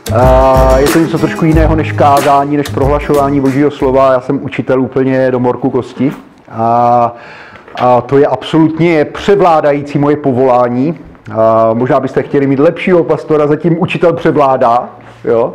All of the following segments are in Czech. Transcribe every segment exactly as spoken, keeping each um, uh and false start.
Je to něco trošku jiného než kázání, než prohlašování Božího slova. Já jsem učitel úplně do morku kosti. A, a to je absolutně převládající moje povolání. A možná byste chtěli mít lepšího pastora, zatím učitel převládá. Jo?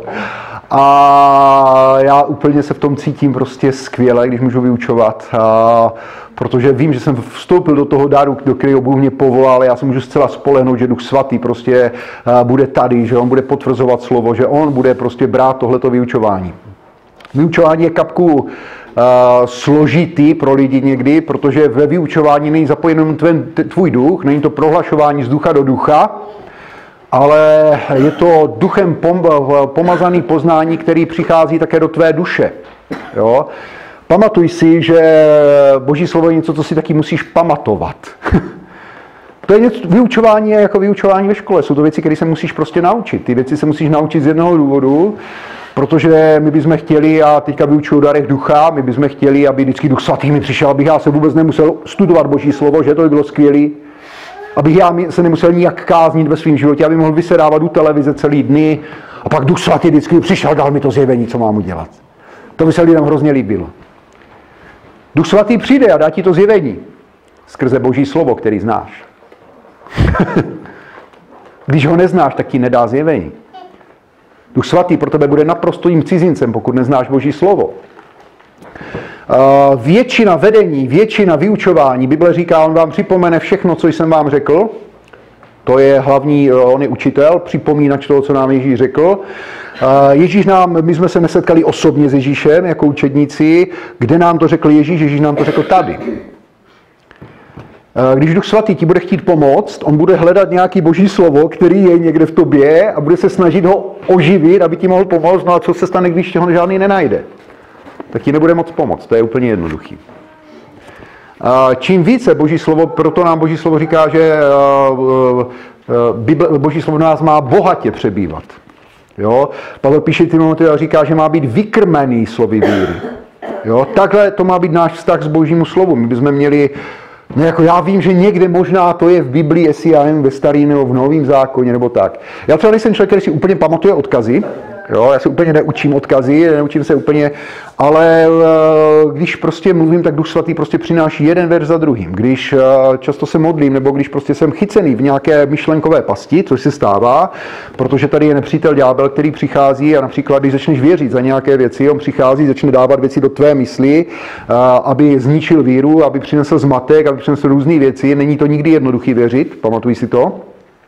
A já úplně se v tom cítím prostě skvěle, když můžu vyučovat, a protože vím, že jsem vstoupil do toho dáru, do kterého Bůh mě povolal, já se můžu zcela spolehnout, že Duch Svatý prostě bude tady, že on bude potvrzovat slovo, že on bude prostě brát tohleto vyučování. Vyučování je kapku uh, složitý pro lidi někdy, protože ve vyučování není zapojen tvůj duch, není to prohlašování z ducha do ducha, ale je to duchem pomazaný poznání, který přichází také do tvé duše. Jo? Pamatuj si, že Boží slovo je něco, co si taky musíš pamatovat. To je něco, vyučování je jako vyučování ve škole. Jsou to věci, které se musíš prostě naučit. Ty věci se musíš naučit z jednoho důvodu, protože my bychom chtěli, a teďka vyučuju o darech ducha, my bychom chtěli, aby vždycky Duch Svatý mi přišel, abych já se vůbec nemusel studovat Boží slovo, že to by bylo skvělé. Abych já se nemusel nijak káznit ve svém životě, aby mohl vysedávat u televize celý dny a pak Duch Svatý vždycky přišel, dal mi to zjevení, co mám udělat. To by se lidem hrozně líbilo. Duch Svatý přijde a dá ti to zjevení skrze Boží slovo, který znáš. Když ho neznáš, tak ti nedá zjevení. Duch Svatý pro tebe bude naprosto jím cizincem, pokud neznáš Boží slovo. Uh, většina vedení, většina vyučování, Bible říká, on vám připomene všechno, co jsem vám řekl. To je hlavní, on je učitel, připomínač toho, co nám Ježíš řekl. Uh, Ježíš nám, my jsme se nesetkali osobně s Ježíšem jako učedníci. Kde nám to řekl Ježíš? Ježíš nám to řekl tady. Uh, když Duch Svatý ti bude chtít pomoct, on bude hledat nějaký Boží slovo, který je někde v tobě a bude se snažit ho oživit, aby ti mohl pomoct. No a co se stane, když ho žádný nenajde? Tak ti nebude moc pomoct. To je úplně jednoduchý. Čím více Boží slovo, proto nám Boží slovo říká, že Boží slovo nás má bohatě přebývat. Jo? Pavel píše Timoteji a říká, že má být vykrmený slovy víry. Jo? Takhle to má být náš vztah s Božímu slovu. My bychom měli, no jako já vím, že někde možná to je v Biblii, jestli já nevím, ve starém nebo v novém zákoně, nebo tak. Já třeba nejsem člověk, který si úplně pamatuje odkazy. Jo, já se úplně neučím odkazy, neučím se úplně, ale když prostě mluvím, tak Duch Svatý prostě přináší jeden verš za druhým. Když často se modlím, nebo když prostě jsem chycený v nějaké myšlenkové pasti, což se stává, protože tady je nepřítel ďábel, který přichází a například, když začneš věřit za nějaké věci, on přichází, začne dávat věci do tvé mysli, aby zničil víru, aby přinesl zmatek, aby přinesl různé věci. Není to nikdy jednoduchý věřit, pamatuj si to.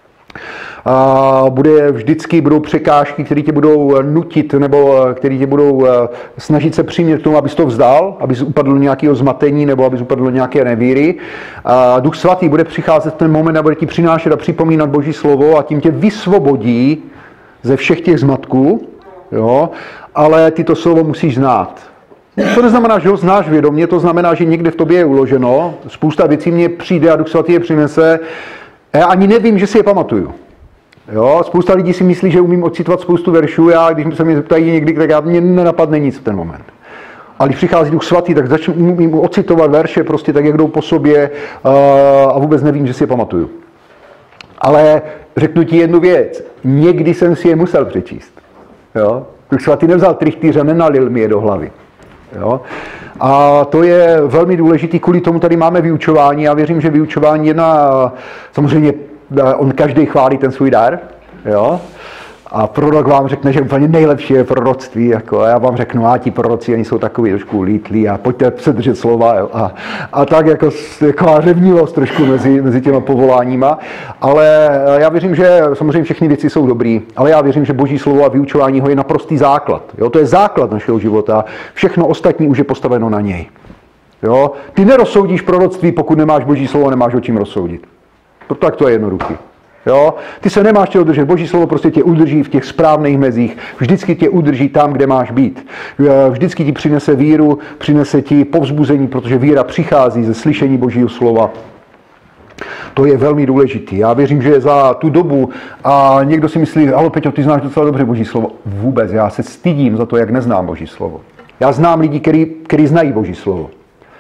A bude vždycky budou překážky, které tě budou nutit, nebo které tě budou snažit se přimět k tomu, abys to vzdal, abys upadl do nějakého zmatení, nebo abys upadl do nějaké nevíry. A Duch Svatý bude přicházet v ten moment a bude ti přinášet a připomínat Boží slovo a tím tě vysvobodí ze všech těch zmatků, jo? Ale ty to slovo musíš znát. To neznamená, že ho znáš vědomě, to znamená, že někde v tobě je uloženo, spousta věcí mě přijde a Duch Svatý je přinese. Já ani nevím, že si je pamatuju. Jo, spousta lidí si myslí, že umím odcitovat spoustu veršů, já když se mě zeptají někdy, tak já, mě nenapadne nic v ten moment. A když přichází Duch Svatý, tak začnu umím odcitovat verše prostě tak, jak jdou po sobě uh, a vůbec nevím, že si je pamatuju. Ale řeknu ti jednu věc, někdy jsem si je musel přečíst. Jo? Duch Svatý nevzal trichtýř a nenalil mi je do hlavy. Jo? A to je velmi důležitý, kvůli tomu tady máme vyučování. Já věřím, že vyučování je na, samozřejmě on každý chválí ten svůj dar, jo? A prorok vám řekne, že úplně nejlepší je proroctví, jako, a já vám řeknu, a ti proroci, oni jsou takový trošku lítlí a pojďte se držet slova, jo? A, a tak jako taková řevnivost trošku mezi, mezi těma povoláníma, ale já věřím, že samozřejmě všechny věci jsou dobrý, ale já věřím, že Boží slovo a vyučování ho je naprostý základ, jo? To je základ našeho života, všechno ostatní už je postaveno na něj. Jo? Ty nerozsoudíš proroctví, pokud nemáš Boží slovo, nemáš o čím rozsoudit. Proto tak to je jednoduchý. Jo? Ty se nemáš čeho držet. Boží slovo prostě tě udrží v těch správných mezích. Vždycky tě udrží tam, kde máš být. Vždycky ti přinese víru, přinese ti povzbuzení, protože víra přichází ze slyšení Božího slova. To je velmi důležitý. Já věřím, že za tu dobu, a někdo si myslí, ale Peťo, ty znáš docela dobře Boží slovo. Vůbec, já se stydím za to, jak neznám Boží slovo. Já znám lidi, kteří znají Boží slovo.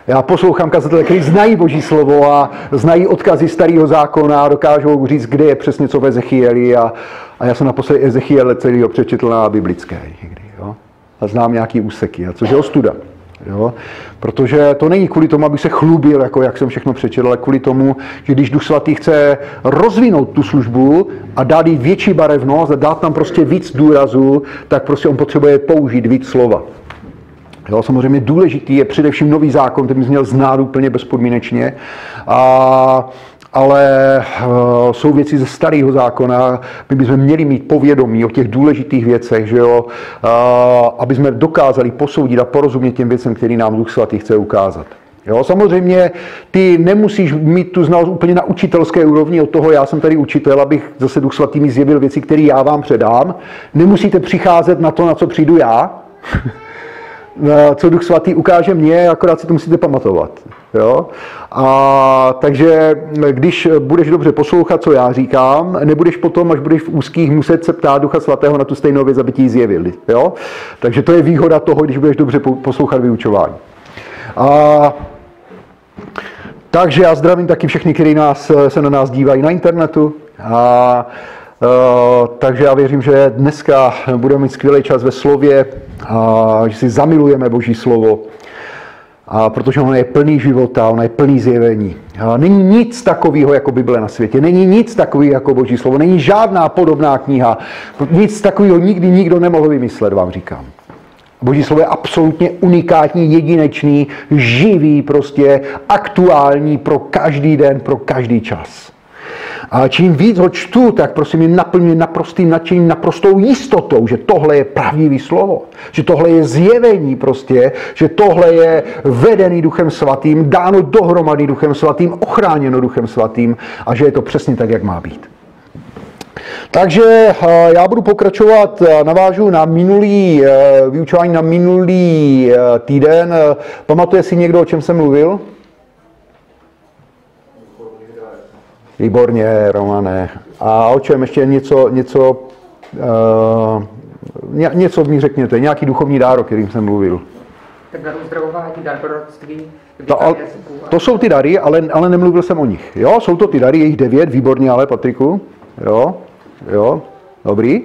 Já poslouchám kazatele, kteří znají Boží slovo a znají odkazy starého zákona a dokážou říct, kde je přesně co v Ezechieli. A, a já jsem naposledy Ezechiel celýho přečetl na biblické někdy. Jo? A znám nějaký úseky, a což je ostuda. Jo? Protože to není kvůli tomu, aby se chlubil, jako jak jsem všechno přečetl, ale kvůli tomu, že když Duch Svatý chce rozvinout tu službu a dát jí větší barevnost a dát tam prostě víc důrazu, tak prostě on potřebuje použít víc slova. Jo, samozřejmě důležitý je především nový zákon, který bys měl znát úplně bezpodmínečně, a, ale uh, jsou věci ze starého zákona, my bychom měli mít povědomí o těch důležitých věcech, že jo, uh, aby jsme dokázali posoudit a porozumět těm věcem, který nám Duch Svatý chce ukázat. Jo, samozřejmě ty nemusíš mít tu znalost úplně na učitelské úrovni, od toho já jsem tady učitel, abych zase Duch Svatý mi zjevil věci, které já vám předám. Nemusíte přicházet na to, na co přijdu já. Co Duch Svatý ukáže mně, akorát si to musíte pamatovat. Jo? A, takže když budeš dobře poslouchat, co já říkám, nebudeš potom, až budeš v úzkých, muset se ptát Ducha Svatého na tu stejnou věc, aby ti ji zjevil. Jo? Takže to je výhoda toho, když budeš dobře poslouchat vyučování. A, takže já zdravím taky všechny, kteří nás, se na nás dívají na internetu. A, Uh, takže já věřím, že dneska budeme mít skvělý čas ve slově, a že si zamilujeme Boží slovo, a protože ono je plný života, ono je plný zjevení. A není nic takového jako Bible na světě, není nic takového jako Boží slovo, není žádná podobná kniha, nic takového nikdy nikdo nemohl vymyslet, vám říkám. Boží slovo je absolutně unikátní, jedinečný, živý, prostě aktuální pro každý den, pro každý čas. A čím víc ho čtu, tak prosím mě naplňuje naprostým nadšením, naprostou jistotou, že tohle je pravdivý slovo, že tohle je zjevení prostě, že tohle je vedený Duchem Svatým, dáno dohromady Duchem Svatým, ochráněno Duchem Svatým a že je to přesně tak, jak má být. Takže já budu pokračovat, navážu na minulý vyučování na minulý týden. Pamatuje si někdo, o čem jsem mluvil? Výborně, Romane. A o čem ještě něco, něco, uh, ně, něco mi řekněte, nějaký duchovní dár, o kterým jsem mluvil. Tak dar uzdravování, dar proroctví, to, to jsou ty dary, ale, ale nemluvil jsem o nich. Jo, jsou to ty dary, je jich devět, výborně, ale Patriku. Jo, jo, dobrý.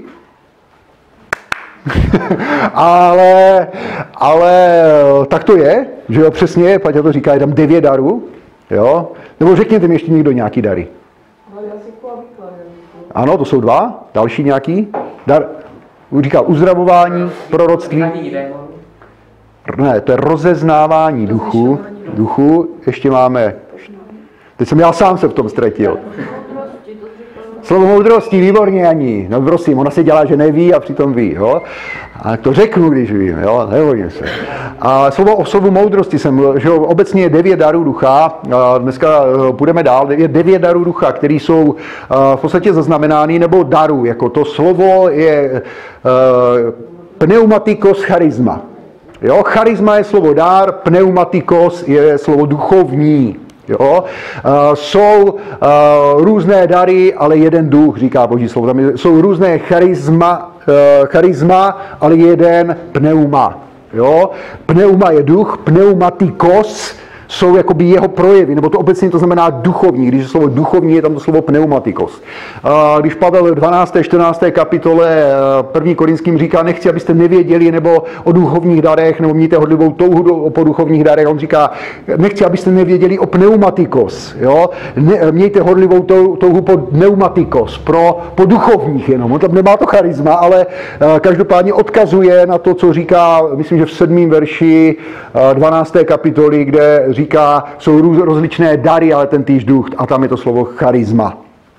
ale, ale tak to je, že jo, přesně, Paťa to říká, je tam devět darů. Jo, nebo řekněte mi ještě někdo nějaký dary. Ano, to jsou dva. Další nějaký? Dar, říkal uzdravování, proroctví. Ne, to je rozeznávání duchu. Duchu. Ještě máme. Teď jsem já sám se v tom ztratil. Slovo moudrosti, výborně, Ani. No prosím, ona se dělá, že neví a přitom ví. Jo? A to řeknu, když vím, jo? Nebojím se. A slovo o slovu moudrosti jsem, že obecně je devět darů ducha, a dneska půjdeme dál, je devět darů ducha, které jsou v podstatě zaznamenány, nebo darů, jako to slovo je pneumatikos charisma. Jo? Charisma je slovo dár, pneumatikos je slovo duchovní. Jo? Uh, jsou uh, různé dary, ale jeden duch, říká Boží slovo. Tam jsou různé charisma, uh, charisma, ale jeden pneuma. Jo? Pneuma je duch, pneumatikos jsou jakoby jeho projevy, nebo to obecně to znamená duchovní. Když je slovo duchovní, je tam to slovo pneumatikos. Když Pavel v dvanácté čtrnácté kapitole první Korinským říká, nechci, abyste nevěděli nebo o duchovních darech, nebo mějte hodlivou touhu po duchovních darech, on říká, nechci, abyste nevěděli o pneumatikos. Jo? Ne, mějte hodlivou touhu po pneumatikos, pro, po duchovních jenom. On tam nemá to charisma, ale každopádně odkazuje na to, co říká, myslím, že v sedmém verši dvanácté kapitoly, kde říká, jsou rozličné dary, ale ten týž duch, a tam je to slovo charisma.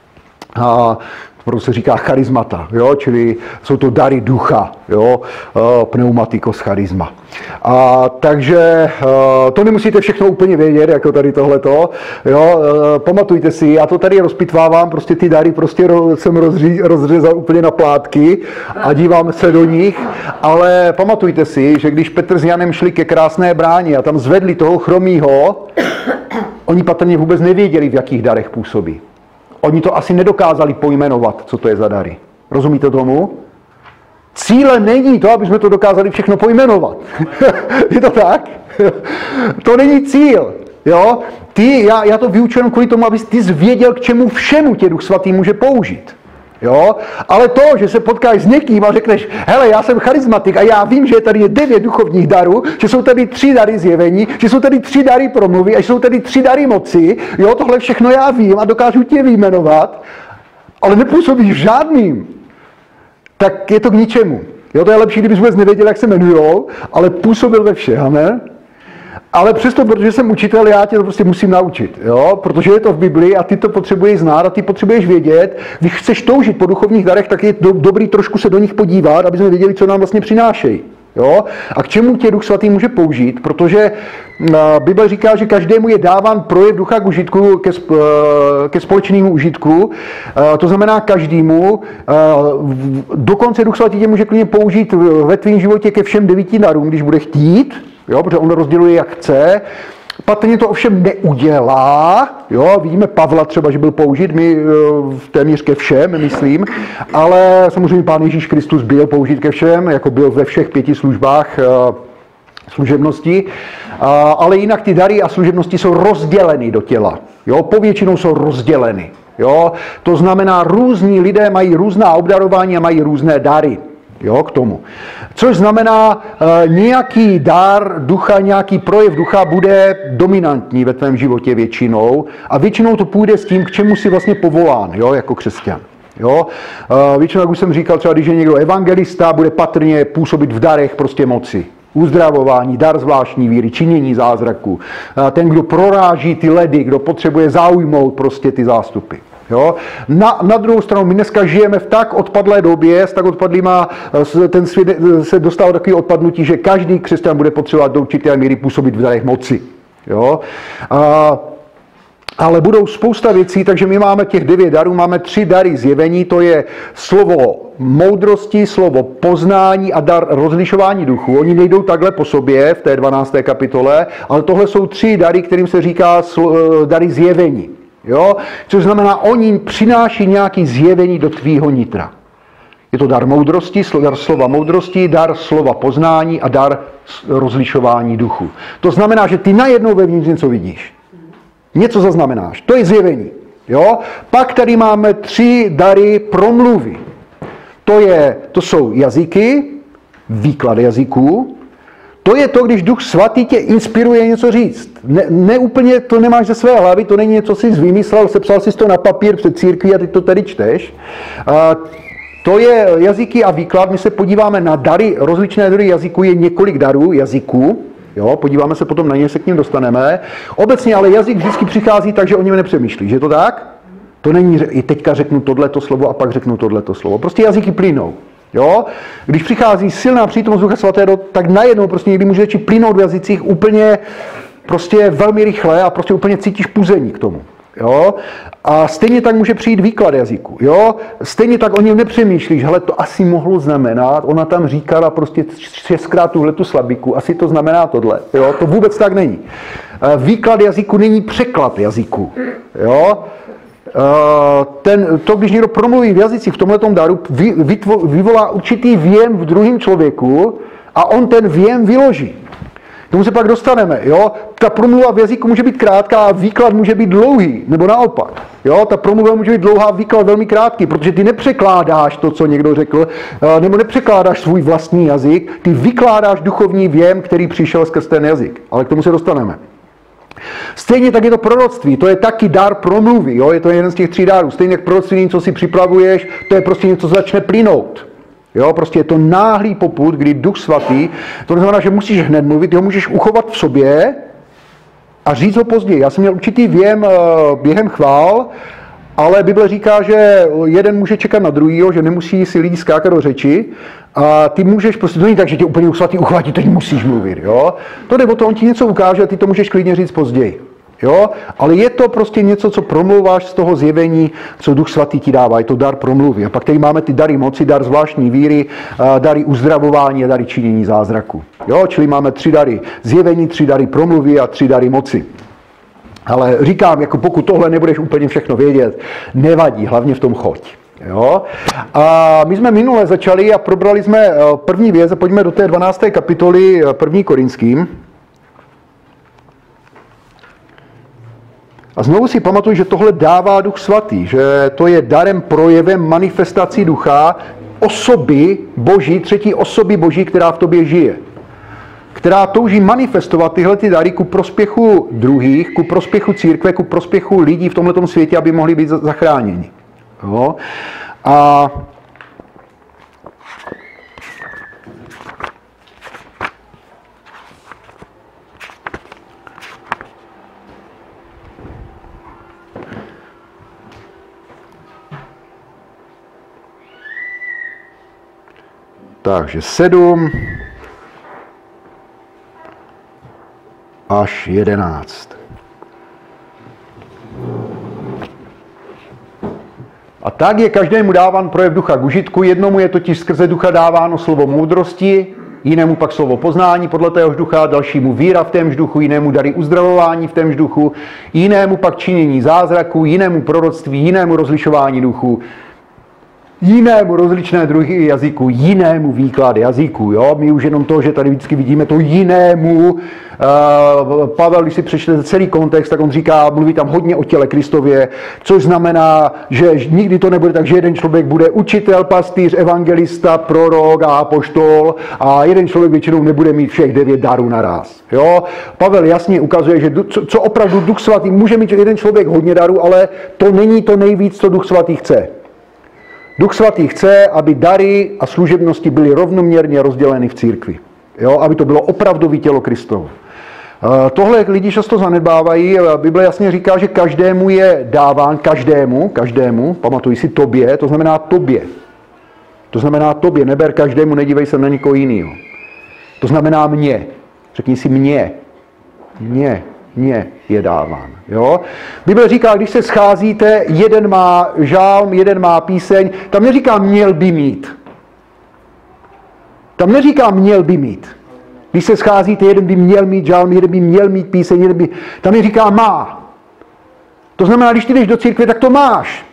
A proto se říká charismata, jo? Čili jsou to dary ducha, jo? Pneumatikos charisma. A takže to nemusíte všechno úplně vědět, jako tady tohleto. Jo? Pamatujte si, já to tady rozpitvávám, prostě ty dary prostě jsem rozří, rozřezal úplně na plátky a dívám se do nich, ale pamatujte si, že když Petr s Janem šli ke Krásné bráně a tam zvedli toho chromýho, oni patrně vůbec nevěděli, v jakých darech působí. Oni to asi nedokázali pojmenovat, co to je za dary. Rozumíte tomu? Cíle není to, aby jsme to dokázali všechno pojmenovat. Je to tak? To není cíl. Jo? Ty, já, já to vyučuji kvůli tomu, abys ty zvěděl, k čemu všemu tě Duch Svatý může použít. Jo? Ale to, že se potkáš s někým a řekneš, hele, já jsem charismatik a já vím, že je tady devět duchovních darů, že jsou tady tři dary zjevení, že jsou tady tři dary promluvy a že jsou tady tři dary moci, jo, tohle všechno já vím a dokážu tě vyjmenovat, ale nepůsobíš v žádným, tak je to k ničemu. Jo, to je lepší, kdybys vůbec nevěděl, jak se jmenujou, ale působil ve všech, amen? Ale přesto, protože jsem učitel, já tě to prostě musím naučit, jo? Protože je to v Biblii a ty to potřebuješ znát a ty potřebuješ vědět. Když chceš toužit po duchovních darech, tak je do, dobrý trošku se do nich podívat, aby jsme věděli, co nám vlastně přinášejí. Jo? A k čemu tě Duch Svatý může použít, protože uh, Bible říká, že každému je dáván projev ducha k užitku, ke, uh, ke společnému užitku, uh, to znamená každému, uh, dokonce Duch Svatý tě může klidně použít ve tvém životě ke všem devíti darům, když bude chtít, jo, protože on rozděluje, jak chce. Patrně to ovšem neudělá, jo, vidíme Pavla třeba, že byl použit, my v téměř ke všem, myslím, ale samozřejmě Pán Ježíš Kristus byl použit ke všem, jako byl ve všech pěti službách služebnosti, ale jinak ty dary a služebnosti jsou rozděleny do těla, jo, povětšinou jsou rozděleny, jo, to znamená, různí lidé mají různá obdarování a mají různé dary. Jo, k tomu. Což znamená, e, nějaký dar ducha, nějaký projev ducha bude dominantní ve tvém životě většinou a většinou to půjde s tím, k čemu jsi vlastně povolán, jo, jako křesťan. Jo? E, většinou, jak už jsem říkal, třeba když je někdo evangelista, bude patrně působit v darech prostě moci. Uzdravování, dar zvláštní víry, činění zázraků. E, ten, kdo proráží ty ledy, kdo potřebuje zaujmout prostě ty zástupy. Jo? Na, na druhou stranu, my dneska žijeme v tak odpadlé době, s tak odpadlýma, ten svět se dostal do takové odpadnutí, že každý křesťan bude potřebovat do určité míry působit v darech moci. Jo? A, ale budou spousta věcí, takže my máme těch devět darů, máme tři dary zjevení, to je slovo moudrosti, slovo poznání a dar rozlišování duchu. Oni nejdou takhle po sobě v té dvanácté kapitole, ale tohle jsou tři dary, kterým se říká dary zjevení. Jo? Což znamená, oni přináší nějaké zjevení do tvýho nitra. Je to dar moudrosti, dar slova moudrosti, dar slova poznání a dar rozlišování duchu. To znamená, že ty najednou vevnitř něco vidíš. Něco zaznamenáš. To je zjevení. Jo? Pak tady máme tři dary promluvy. To, je, to jsou jazyky, výklad jazyků. To je to, když Duch Svatý tě inspiruje něco říct. Ne, ne úplně to nemáš ze své hlavy, to není něco, co jsi vymyslel, sepsal jsi to na papír před církví a ty to tady čteš. A to je jazyky a výklad. My se podíváme na dary, rozličné druhy jazyků, je několik darů jazyků. Jo, podíváme se potom na ně, se k ním dostaneme. Obecně ale jazyk vždycky přichází tak, že o něm nepřemýšlíš. Je to tak? To není, i teďka řeknu tohleto slovo a pak řeknu tohleto slovo. Prostě jazyky plynou. Jo? Když přichází silná přítomnost Ducha Svatého, tak najednou prostě někdy může začít plynout v jazycích úplně prostě velmi rychle a prostě úplně cítíš puzení k tomu. Jo? A stejně tak může přijít výklad jazyku. Jo? Stejně tak o něm nepřemýšlíš, hele, to asi mohlo znamenat, ona tam říkala prostě šestkrát tuhletu slabiku, asi to znamená tohle. Jo? To vůbec tak není. Výklad jazyku není překlad jazyku. Jo? Ten, to, když někdo promluví v jazycích v tomhletom daru, vy, vytvo, vyvolá určitý věm v druhém člověku a on ten věm vyloží. K tomu se pak dostaneme. Jo? Ta promluva v jazyku může být krátká a výklad může být dlouhý, nebo naopak. Jo? Ta promluva může být dlouhá a výklad velmi krátký, protože ty nepřekládáš to, co někdo řekl, nebo nepřekládáš svůj vlastní jazyk, ty vykládáš duchovní věm, který přišel skrz ten jazyk. Ale k tomu se dostaneme. Stejně tak je to proroctví, to je taky dar promluvy, jo? Je to jeden z těch tří dárů. Stejně jak proroctví něco si připravuješ, to je prostě něco, co začne plynout. Jo? Prostě je to náhlý popud, kdy Duch Svatý, to znamená, že musíš hned mluvit, ho můžeš uchovat v sobě a říct ho později. Já jsem měl určitý věm během chvál, ale Bible říká, že jeden může čekat na druhýho, že nemusí si lidi skákat do řeči a ty můžeš, prostě to není tak, že tě úplně Duch Svatý uchvátí, teď musíš mluvit, jo. To jde o to, on ti něco ukáže a ty to můžeš klidně říct později, jo. Ale je to prostě něco, co promluváš z toho zjevení, co Duch Svatý ti dává, je to dar promluvy. A pak tady máme ty dary moci, dar zvláštní víry, dary uzdravování a dary činění zázraku, jo. Čili máme tři dary zjevení, tři dary promluvy a tři dary moci. Ale říkám, jako pokud tohle nebudeš úplně všechno vědět, nevadí, hlavně v tom choď. Jo? A my jsme minule začali a probrali jsme první věc, a pojďme do té dvanácté kapitoly první Korinským. A znovu si pamatuju, že tohle dává Duch Svatý, že to je darem, projevem, manifestací ducha, osoby Boží, třetí osoby Boží, která v tobě žije. Která touží manifestovat tyhle ty dary ku prospěchu druhých, ku prospěchu církve, ku prospěchu lidí v tomhletom světě, aby mohli být zachráněni. Jo? A takže sedm až jedenáct. A tak je každému dáván projev ducha k užitku, jednomu je totiž skrze ducha dáváno slovo moudrosti, jinému pak slovo poznání podle téhož ducha, dalšímu víra v témž duchu, jinému dary uzdravování v témž duchu, jinému pak činění zázraků, jinému proroctví, jinému rozlišování duchu, jinému rozličné druhy jazyků, jinému výklad jazyků. Jo? My už jenom to, že tady vždycky vidíme to jinému. Uh, Pavel, když si přečtete celý kontext, tak on říká, mluví tam hodně o těle Kristově, což znamená, že nikdy to nebude tak, že jeden člověk bude učitel, pastýř, evangelista, prorok a apoštol a jeden člověk většinou nebude mít všech devět darů naraz. Jo? Pavel jasně ukazuje, že co, co opravdu Duch Svatý, může mít jeden člověk hodně darů, ale to není to nejvíc, co Duch Svatý chce. Duch Svatý chce, aby dary a služebnosti byly rovnoměrně rozděleny v církvi. Jo? Aby to bylo opravdový tělo Kristovo. Tohle lidi často zanedbávají. Bible jasně říká, že každému je dáván, každému, každému, pamatuj si tobě, to znamená tobě. To znamená tobě, neber každému, nedívej se na nikoho jiného. To znamená mě. Řekni si mě. Mě. Mně je dáván. Jo? Bible říká, když se scházíte, jeden má žálm, jeden má píseň, tam neříká měl by mít. Tam neříká měl by mít. Když se scházíte, jeden by měl mít žálm, jeden by měl mít píseň, jeden by... Tam neříká má. To znamená, když ty jdeš do církve, tak to máš.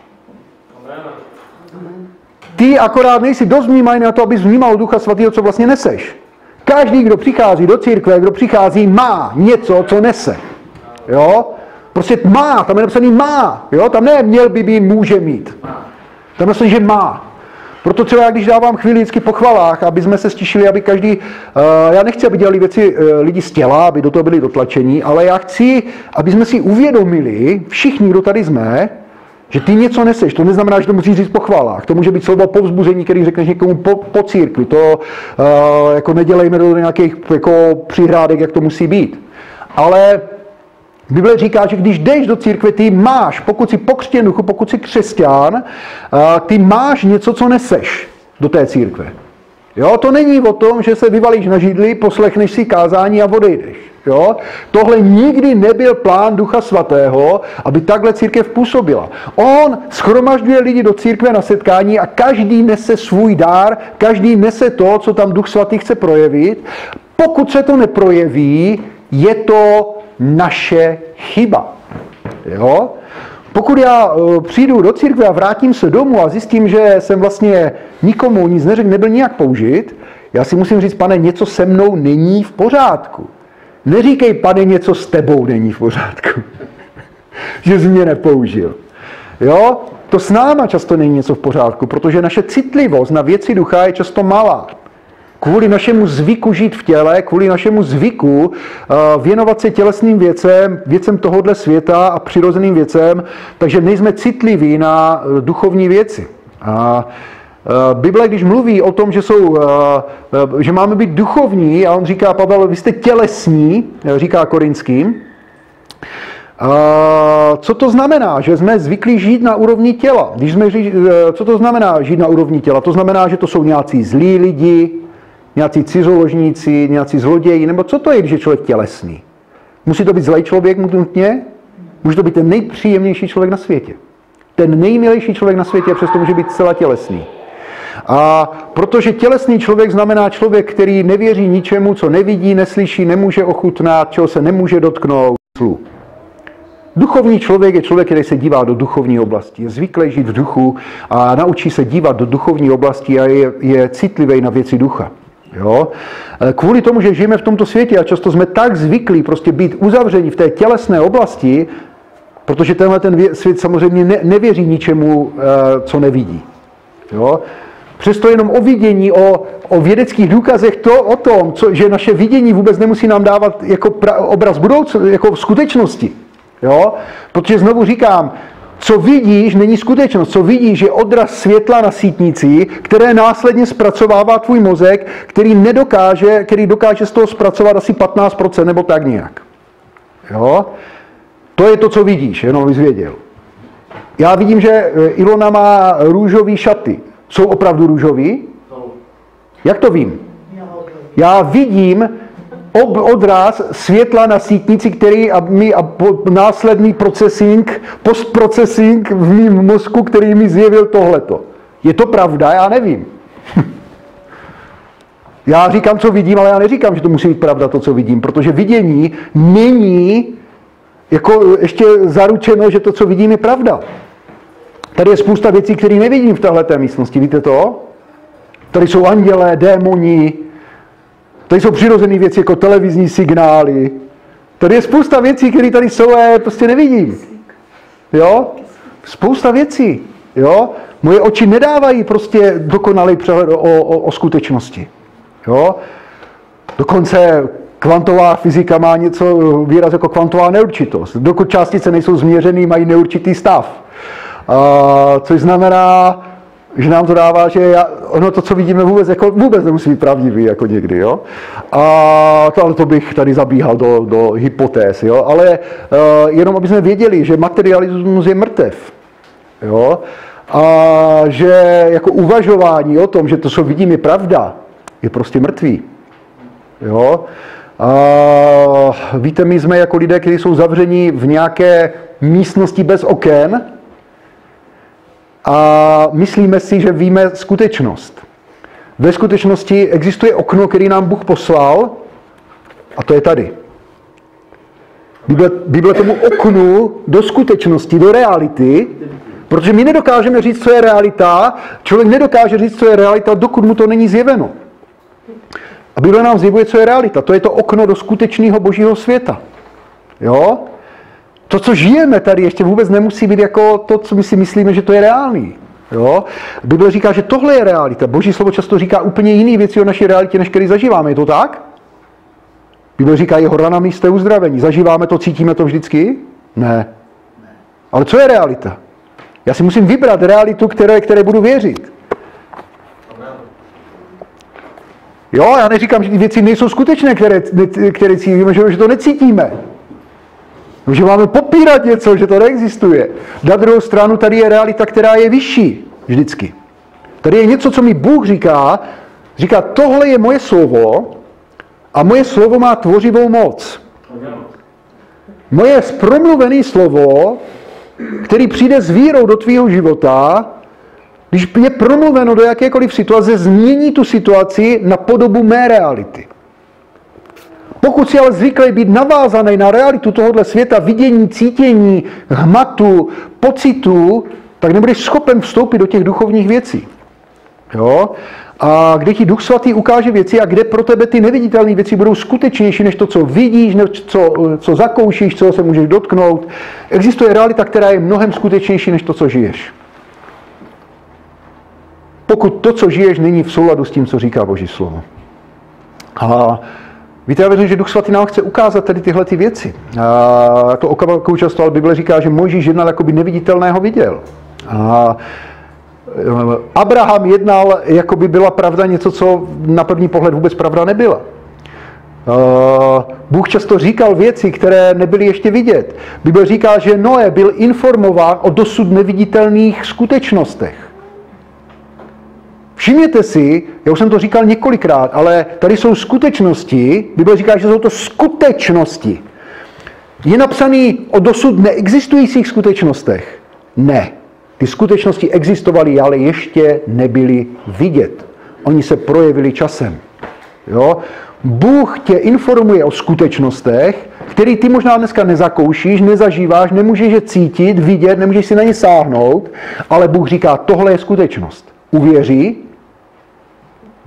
Ty akorát nejsi dost vnímaný na to, abys vnímal Ducha Svatého, co vlastně neseš. Každý, kdo přichází do církve, kdo přichází, má něco, co nese. Jo? Prostě má, tam je napsaný má. Jo? Tam ne měl by být, může mít. Tam je napsaný, že má. Proto třeba, když dávám chvíli vždycky po chvalách, aby jsme se stišili, aby každý, uh, já nechci, aby dělali věci uh, lidi z těla, aby do toho byli dotlačení, ale já chci, aby jsme si uvědomili, všichni, kdo tady jsme, že ty něco neseš. To neznamená, že to musíš říct po chválách. To může být slovo povzbuzení, který řekneš někomu po, po církvi. To uh, jako nedělejme do nějakých jako přihrádek, jak to musí být. Ale Bible říká, že když jdeš do církve, ty máš, pokud jsi pokřtěn duchu, pokud jsi křesťan, uh, ty máš něco, co neseš do té církve. Jo, to není o tom, že se vyvalíš na židli, poslechneš si kázání a odejdeš. Jo? Tohle nikdy nebyl plán Ducha Svatého, aby takhle církev působila. On shromažďuje lidi do církve na setkání a každý nese svůj dár, každý nese to, co tam Duch Svatý chce projevit. Pokud se to neprojeví, je to naše chyba. Jo? Pokud já přijdu do církve a vrátím se domů a zjistím, že jsem vlastně nikomu nic neřekl, nebyl nijak použit, já si musím říct, pane, něco se mnou není v pořádku. Neříkej, pane, něco s tebou není v pořádku. Že jsi mě nepoužil. Jo? To s náma často není něco v pořádku, protože naše citlivost na věci ducha je často malá. Kvůli našemu zvyku žít v těle, kvůli našemu zvyku uh, věnovat se tělesným věcem, věcem tohohle světa a přirozeným věcem, takže nejsme citliví na uh, duchovní věci. A uh, Bible, když mluví o tom, že, jsou, uh, uh, že máme být duchovní, a on říká, Pavel, vy jste tělesní, říká Korinským, Uh, co to znamená, že jsme zvyklí žít na úrovni těla? Když jsme, uh, co to znamená žít na úrovni těla? To znamená, že to jsou nějací zlí lidi, nějací cizoložníci, nějací zloději, nebo co to je, když je člověk tělesný? Musí to být zlej člověk nutně? Může to být ten nejpříjemnější člověk na světě. Ten nejmilejší člověk na světě, přesto může být zcela tělesný. A protože tělesný člověk znamená člověk, který nevěří ničemu, co nevidí, neslyší, nemůže ochutnat, čeho se nemůže dotknout. Duchovní člověk je člověk, který se dívá do duchovní oblasti. Je zvyklý žít v duchu a naučí se dívat do duchovní oblasti a je, je citlivý na věci ducha. Jo? Kvůli tomu, že žijeme v tomto světě a často jsme tak zvyklí prostě být uzavřeni v té tělesné oblasti, Protože tenhle ten svět samozřejmě ne, nevěří ničemu, co nevidí. Jo? Přesto jenom o vidění, o, o vědeckých důkazech, to o tom, co, že naše vidění vůbec nemusí nám dávat jako pra, obraz budoucnosti, jako v skutečnosti. Jo? Protože znovu říkám, co vidíš, není skutečnost. Co vidíš, je odraz světla na sítnici, které následně zpracovává tvůj mozek, který nedokáže, který dokáže z toho zpracovat asi patnáct procent nebo tak nějak. Jo? To je to, co vidíš, jenom abys věděl. Já vidím, že Ilona má růžové šaty. Jsou opravdu růžový? Jak to vím? Já vidím ob, odraz světla na sítnici, který a, mi, a po, následný procesing, postprocesing v mém mozku, který mi zjevil tohleto. Je to pravda? Já nevím. Já říkám, co vidím, ale já neříkám, že to musí být pravda, to, co vidím, protože vidění není jako ještě zaručeno, že to, co vidím, je pravda. Tady je spousta věcí, které nevidím v téhleté místnosti, víte to? Tady jsou andělé, démoni, tady jsou přirozené věci jako televizní signály. Tady je spousta věcí, které tady jsou a já prostě nevidím. Jo? Spousta věcí. Jo? Moje oči nedávají prostě dokonalý přehled o, o, o skutečnosti. Jo? Dokonce kvantová fyzika má něco výraz jako kvantová neurčitost. Dokud částice nejsou změřený, mají neurčitý stav. Uh, což znamená, že nám to dává, že já, ono to, co vidíme, vůbec, jako, vůbec nemusí být pravdivý, jako někdy, jo. A to, ale to bych tady zabíhal do, do hypotéz, jo. Ale uh, jenom, aby jsme věděli, že materialismus je mrtev, jo. A že jako uvažování o tom, že to, co vidím, je pravda, je prostě mrtvý, jo. A víte, my jsme jako lidé, kteří jsou zavření v nějaké místnosti bez oken, a myslíme si, že víme skutečnost. Ve skutečnosti existuje okno, který nám Bůh poslal, a to je tady. Bible, Bible tomu oknu do skutečnosti, do reality, protože my nedokážeme říct, co je realita, člověk nedokáže říct, co je realita, dokud mu to není zjeveno. A Bible nám zjevuje, co je realita. To je to okno do skutečného božího světa. Jo? To, co žijeme tady, ještě vůbec nemusí být jako to, co my si myslíme, že to je reálný. Jo? Bible říká, že tohle je realita. Boží slovo často říká úplně jiné věci o naší realitě, než který zažíváme. Je to tak? Bible říká, jeho ranami jste uzdravení. Zažíváme to, cítíme to vždycky? Ne. Ale co je realita? Já si musím vybrat realitu, které, které budu věřit. Jo, já neříkám, že ty věci nejsou skutečné, které, které cítíme, že to necítíme. Že máme popírat něco, že to neexistuje. Na druhou stranu tady je realita, která je vyšší vždycky. Tady je něco, co mi Bůh říká. Říká, tohle je moje slovo a moje slovo má tvořivou moc. Moje promluvené slovo, který přijde s vírou do tvýho života, když je promluveno do jakékoliv situace, změní tu situaci na podobu mé reality. Pokud si ale zvyklý být navázaný na realitu tohoto světa, vidění, cítění, hmatu, pocitu, tak nebudeš schopen vstoupit do těch duchovních věcí. Jo? A kde ti Duch Svatý ukáže věci a kde pro tebe ty neviditelné věci budou skutečnější než to, co vidíš, než co, co zakoušíš, co se můžeš dotknout. Existuje realita, která je mnohem skutečnější než to, co žiješ. Pokud to, co žiješ, není v souladu s tím, co říká Boží slovo. A víte, já věřím, že Duch Svatý nám chce ukázat tady tyhle ty věci. A to okabakou často, ale Bible říká, že Mojžíš jednal, jako by neviditelného viděl. A Abraham jednal, jako by byla pravda něco, co na první pohled vůbec pravda nebyla. Bůh často říkal věci, které nebyly ještě vidět. Bible říká, že Noé byl informován o dosud neviditelných skutečnostech. Všimněte si, já už jsem to říkal několikrát, ale tady jsou skutečnosti, Bible říká, že jsou to skutečnosti. Je napsaný o dosud neexistujících skutečnostech? Ne. Ty skutečnosti existovaly, ale ještě nebyly vidět. Oni se projevili časem. Jo? Bůh tě informuje o skutečnostech, které ty možná dneska nezakoušíš, nezažíváš, nemůžeš je cítit, vidět, nemůžeš si na ně sáhnout, ale Bůh říká, tohle je skutečnost. Uvěří,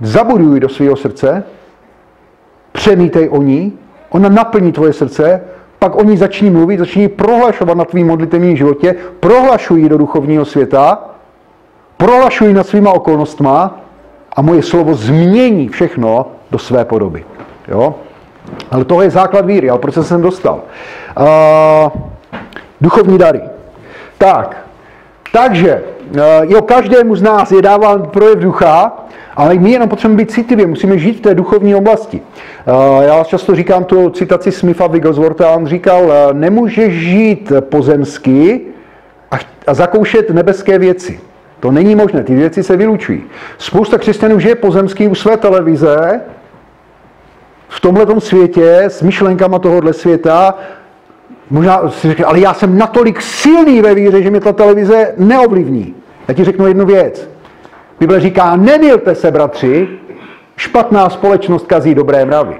zabuduj do svého srdce, přemítej o ní, ona naplní tvoje srdce, pak o ní začni mluvit, začni prohlašovat na tvým modlitevním životě, prohlašují do duchovního světa, prohlašují nad svýma okolnostma a moje slovo změní všechno do své podoby. Jo? Ale tohle je základ víry, ale proč jsem sem dostal? Uh, duchovní dary. Tak, takže, uh, jo, každému z nás je dáván projev ducha, ale my jenom potřebujeme být citlivě, musíme žít v té duchovní oblasti. Uh, já často říkám tu citaci Smitha Wiggleswortha, on říkal, uh, nemůžeš žít pozemsky a, a zakoušet nebeské věci. To není možné, ty věci se vylučují. Spousta křesťanů žije pozemský u své televize, v tomhletom světě, s myšlenkama tohohle světa, možná si řekne, ale já jsem natolik silný ve víře, že mě ta televize neovlivní. Já ti řeknu jednu věc. Bible říká, nemýlte se, bratři, špatná společnost kazí dobré mravy.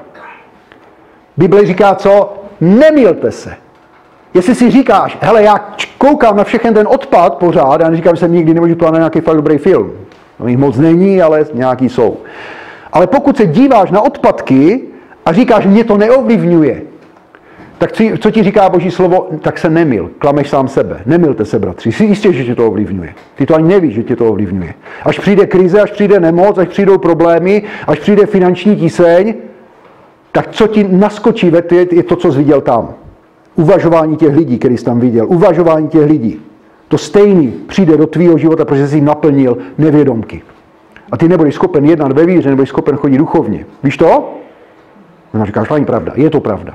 Bible říká co? Nemýlte se. Jestli si říkáš, hele, já koukám na všechen ten odpad pořád, já neříkám, že jsem nikdy nemůžu plánovat nějaký fakt dobrý film. No jich moc není, ale nějaký jsou. Ale pokud se díváš na odpadky a říkáš, mě to neovlivňuje, tak co ti říká Boží slovo, tak se nemyl, klameš sám sebe. Nemylte se, bratři, jsi jistě, že tě to ovlivňuje. Ty to ani nevíš, že tě to ovlivňuje. Až přijde krize, až přijde nemoc, až přijdou problémy, až přijde finanční tíseň, tak co ti naskočí ve ty, je to, co jsi viděl tam. Uvažování těch lidí, který jsi tam viděl. Uvažování těch lidí. To stejný přijde do tvýho života, protože jsi naplnil nevědomky. A ty nebudeš schopen jednat ve víře, nebudeš schopen chodit duchovně. Víš to? No, říkáš, to není pravda. Je to pravda.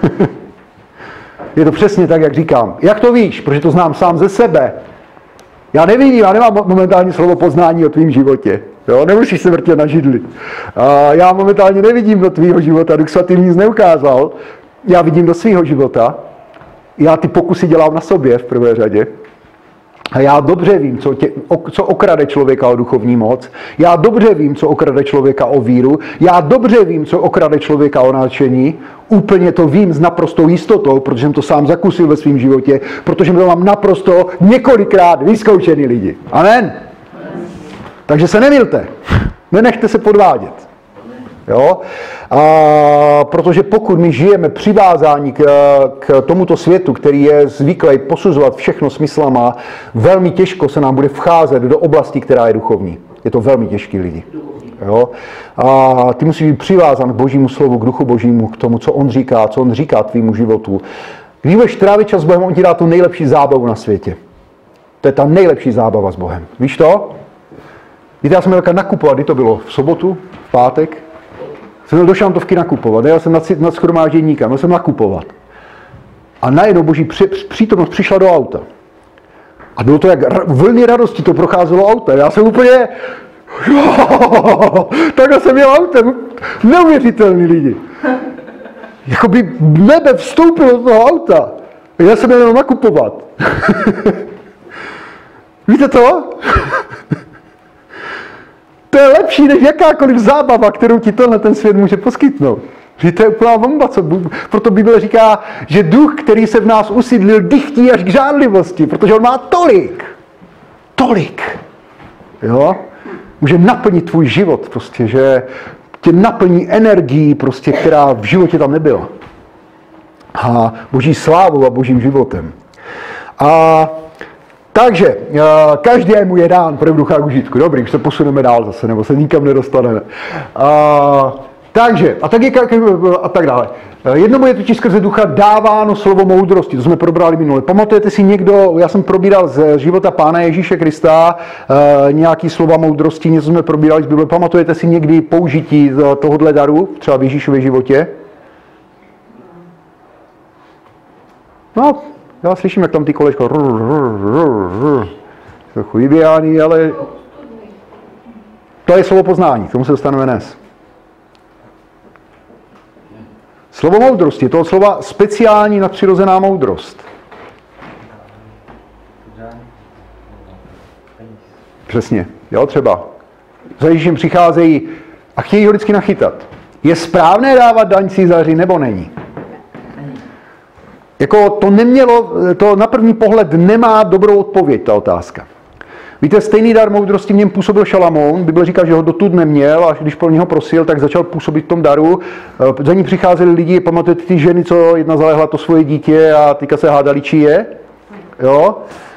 Je to přesně tak, jak říkám. Jak to víš? Protože to znám sám ze sebe. Já nevidím, já nemám momentálně slovo poznání o tvým životě. Jo? Nemusíš se vrtět na židli. A já momentálně nevidím do tvýho života, Duch Svatý nic neukázal. Já vidím do svého života. Já ty pokusy dělám na sobě v prvé řadě. A já dobře vím, co, tě, co okrade člověka o duchovní moc. Já dobře vím, co okrade člověka o víru. Já dobře vím, co okrade člověka o nadšení. Úplně to vím s naprostou jistotou, protože jsem to sám zakusil ve svém životě, protože to mám naprosto několikrát vyzkoušený lidi. Amen? Takže se nemýlte. Nenechte se podvádět. Jo? A, protože pokud my žijeme přivázání k, k tomuto světu, který je zvyklý posuzovat všechno smyslama, velmi těžko se nám bude vcházet do oblasti, která je duchovní. Je to velmi těžký lidi. Jo? A ty musíš být přivázán k Božímu slovu, k Duchu Božímu, k tomu, co on říká, co on říká tvýmu životu. Když budeš trávit čas s Bohem, on ti dá tu nejlepší zábavu na světě. To je ta nejlepší zábava s Bohem. Víš to? Víte, já jsem měl nakupovat, kdy to bylo? V sobotu? V pátek? Jsem měl do Šantovky nakupovat, já jsem nad, nad shromáždění nikam, měl jsem nakupovat. A najednou Boží při, přítomnost přišla do auta. A bylo to jak vlny radosti, to procházelo auta. Já jsem úplně, jo, takhle jsem měl autem, neuvěřitelný lidi. Jakoby nebe vstoupilo do toho auta. Já jsem měl nakupovat. Víte to? To je lepší než jakákoliv zábava, kterou ti tenhle ten svět může poskytnout. Že to je úplná bomba, co proto Bible říká, že duch, který se v nás usídlil, dychtí až k žádlivosti, protože on má tolik. Tolik. Jo? Může naplnit tvůj život, prostě, že tě naplní energií, prostě, která v životě tam nebyla. A Boží slávou a Božím životem. A takže, každému je dán projev ducha k užitku. Dobrý, už se posuneme dál zase, nebo se nikam nedostaneme. A, takže, a tak, je, a tak dále. Jednomu je totiž skrze ducha dáváno slovo moudrosti, to jsme probrali minule. Pamatujete si někdo, já jsem probíral z života Pána Ježíše Krista nějaký slova moudrosti, něco jsme probírali z Bible. Pamatujete si někdy použití tohohle daru, třeba v Ježíšově životě? No, já slyším, jak tam ty kolečko trochu vyběhaný, ale to je slovo poznání, k tomu se dostaneme dnes. Slovo moudrosti, to slova speciální nadpřirozená moudrost. Přesně, jo, třeba. Za Ježíšem přicházejí a chtějí ho vždycky nachytat. Je správné dávat daň Císaři, nebo není? Jako to nemělo, to na první pohled nemá dobrou odpověď, ta otázka. Víte, stejný dar moudrosti v něm působil Šalamoun. Bible říká, že ho dotud neměl a když po něho prosil, tak začal působit v tom daru. Za ní přicházeli lidi, pamatujete ty ženy, co jedna zalehla to svoje dítě a teďka se hádali, či je. Jo?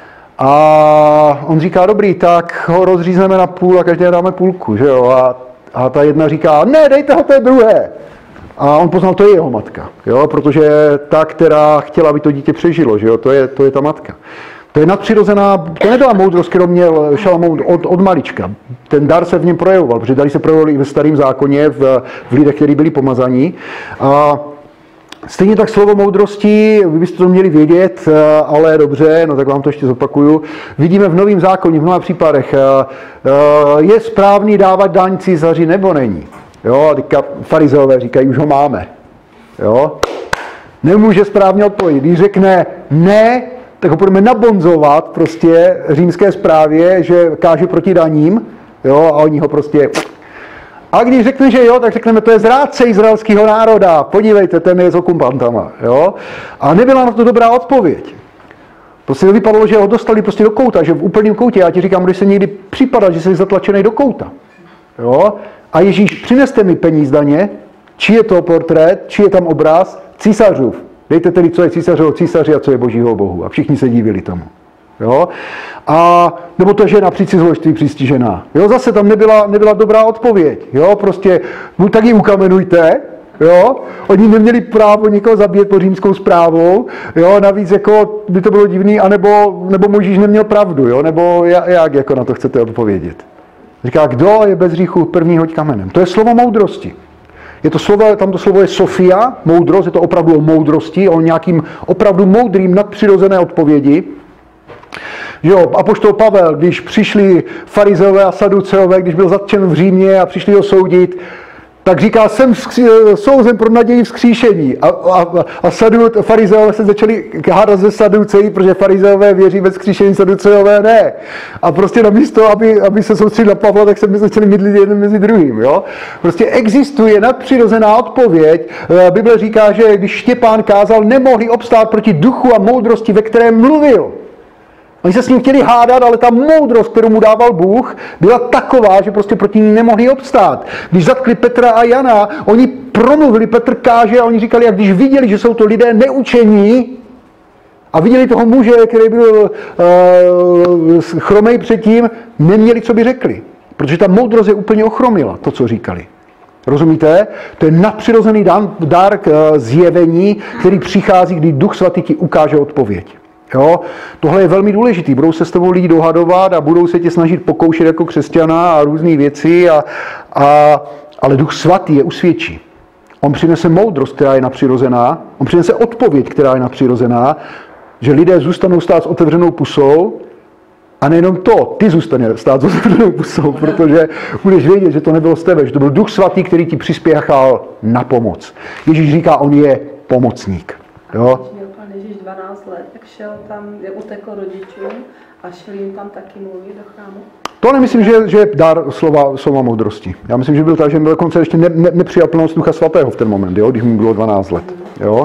A on říká, dobrý, tak ho rozřízneme na půl a každé dáme půlku. Že jo? A, a ta jedna říká, ne, dejte ho té druhé. A on poznal, to je jeho matka, jo? Protože ta, která chtěla, aby to dítě přežilo, že jo? To je, to je ta matka. To je nadpřirozená, to nebyla moudrost, kterou měl Šalamoun od, od malička. Ten dar se v něm projevoval, protože dary se projevovaly i ve starém zákoně, v, v lidech, kteří byli pomazaní. A stejně tak slovo moudrosti, vy byste to měli vědět, ale dobře, no tak vám to ještě zopakuju. Vidíme v Novém zákoně, v mnoha případech, je správný dávat daň císaři nebo není. Jo, a teďka farizeové říkají, už ho máme. Jo? Nemůže správně odpovědět. Když řekne ne, tak ho budeme nabonzovat prostě římské správě, že káže proti daním, jo, a oni ho prostě... A když řekne, že jo, tak řekneme, to je zrádce izraelského národa, podívejte, ten je s okupantama, jo. A nebyla na to dobrá odpověď. Prostě to vypadalo, že ho dostali prostě do kouta, že v úplném koutě, já ti říkám, když se někdy připadá, že jsi zatlačený do kouta, jo. A Ježíš, přineste mi peníz daně, či je to portrét, či je tam obraz, císařův. Dejte tedy, co je císařovo císaři a co je božího bohu. A všichni se divili tomu. Jo? A, nebo to žena při cizoložství přistižená. Jo? Zase tam nebyla, nebyla dobrá odpověď. Jo? Prostě, no tak ji ukamenujte. Jo? Oni neměli právo někoho zabít pod římskou správou. Jo? Navíc jako, by to bylo divný, anebo, nebo Mojžíš neměl pravdu. Jo? Nebo jak jako na to chcete odpovědět? Říká, kdo je bez hříchu, první hoď kamenem. To je slovo moudrosti. Je to slovo, tam to slovo je Sofia, moudrost, je to opravdu o moudrosti, o nějakým opravdu moudrým nadpřirozené odpovědi. Jo, apoštol Pavel, když přišli farizeové a saduceové, když byl zatčen v Římě a přišli ho soudit, tak říká, jsem souzen pro naději vzkříšení. A, a, a sadu, farizeové se začali hádat ze saducejí, protože farizeové věří ve vzkříšení, saduceové ne. A prostě namísto, aby, aby se soustředili na Pavla, tak se my začali mydlit jeden mezi druhým. Jo? Prostě existuje nadpřirozená odpověď. Bible říká, že když Štěpán kázal, nemohli obstát proti duchu a moudrosti, ve kterém mluvil. Oni se s ním chtěli hádat, ale ta moudrost, kterou mu dával Bůh, byla taková, že prostě proti ní nemohli obstát. Když zatkli Petra a Jana, oni promluvili, Petr káže a oni říkali, jak když viděli, že jsou to lidé neučení a viděli toho muže, který byl uh, chromej předtím, neměli, co by řekli. Protože ta moudrost je úplně ochromila, to, co říkali. Rozumíte? To je nadpřirozený dar k zjevení, který přichází, kdy Duch Svatý ti ukáže odpověď. Jo? Tohle je velmi důležitý. Budou se s tebou lidi dohadovat a budou se tě snažit pokoušet jako křesťana a různé věci, a, a, ale Duch Svatý je usvědčí. On přinese moudrost, která je nadpřirozená, on přinese odpověď, která je nadpřirozená, že lidé zůstanou stát s otevřenou pusou a nejenom to, ty zůstane stát s otevřenou pusou, protože budeš vědět, že to nebylo z tebe, že to byl Duch Svatý, který ti přispěchal na pomoc. Ježíš říká, on je pomocník. Jo? Ježíš dvanáct let, tak šel tam, utekl rodičům a šel jim tam taky mluvit do chrámu. To nemyslím, že, že je dar slova, slova moudrosti. Já myslím, že byl tak, že byl dokonce ještě ne, ne, nepřijal plnost Ducha Svatého v ten moment, jo, když mu bylo dvanáct let. Jo.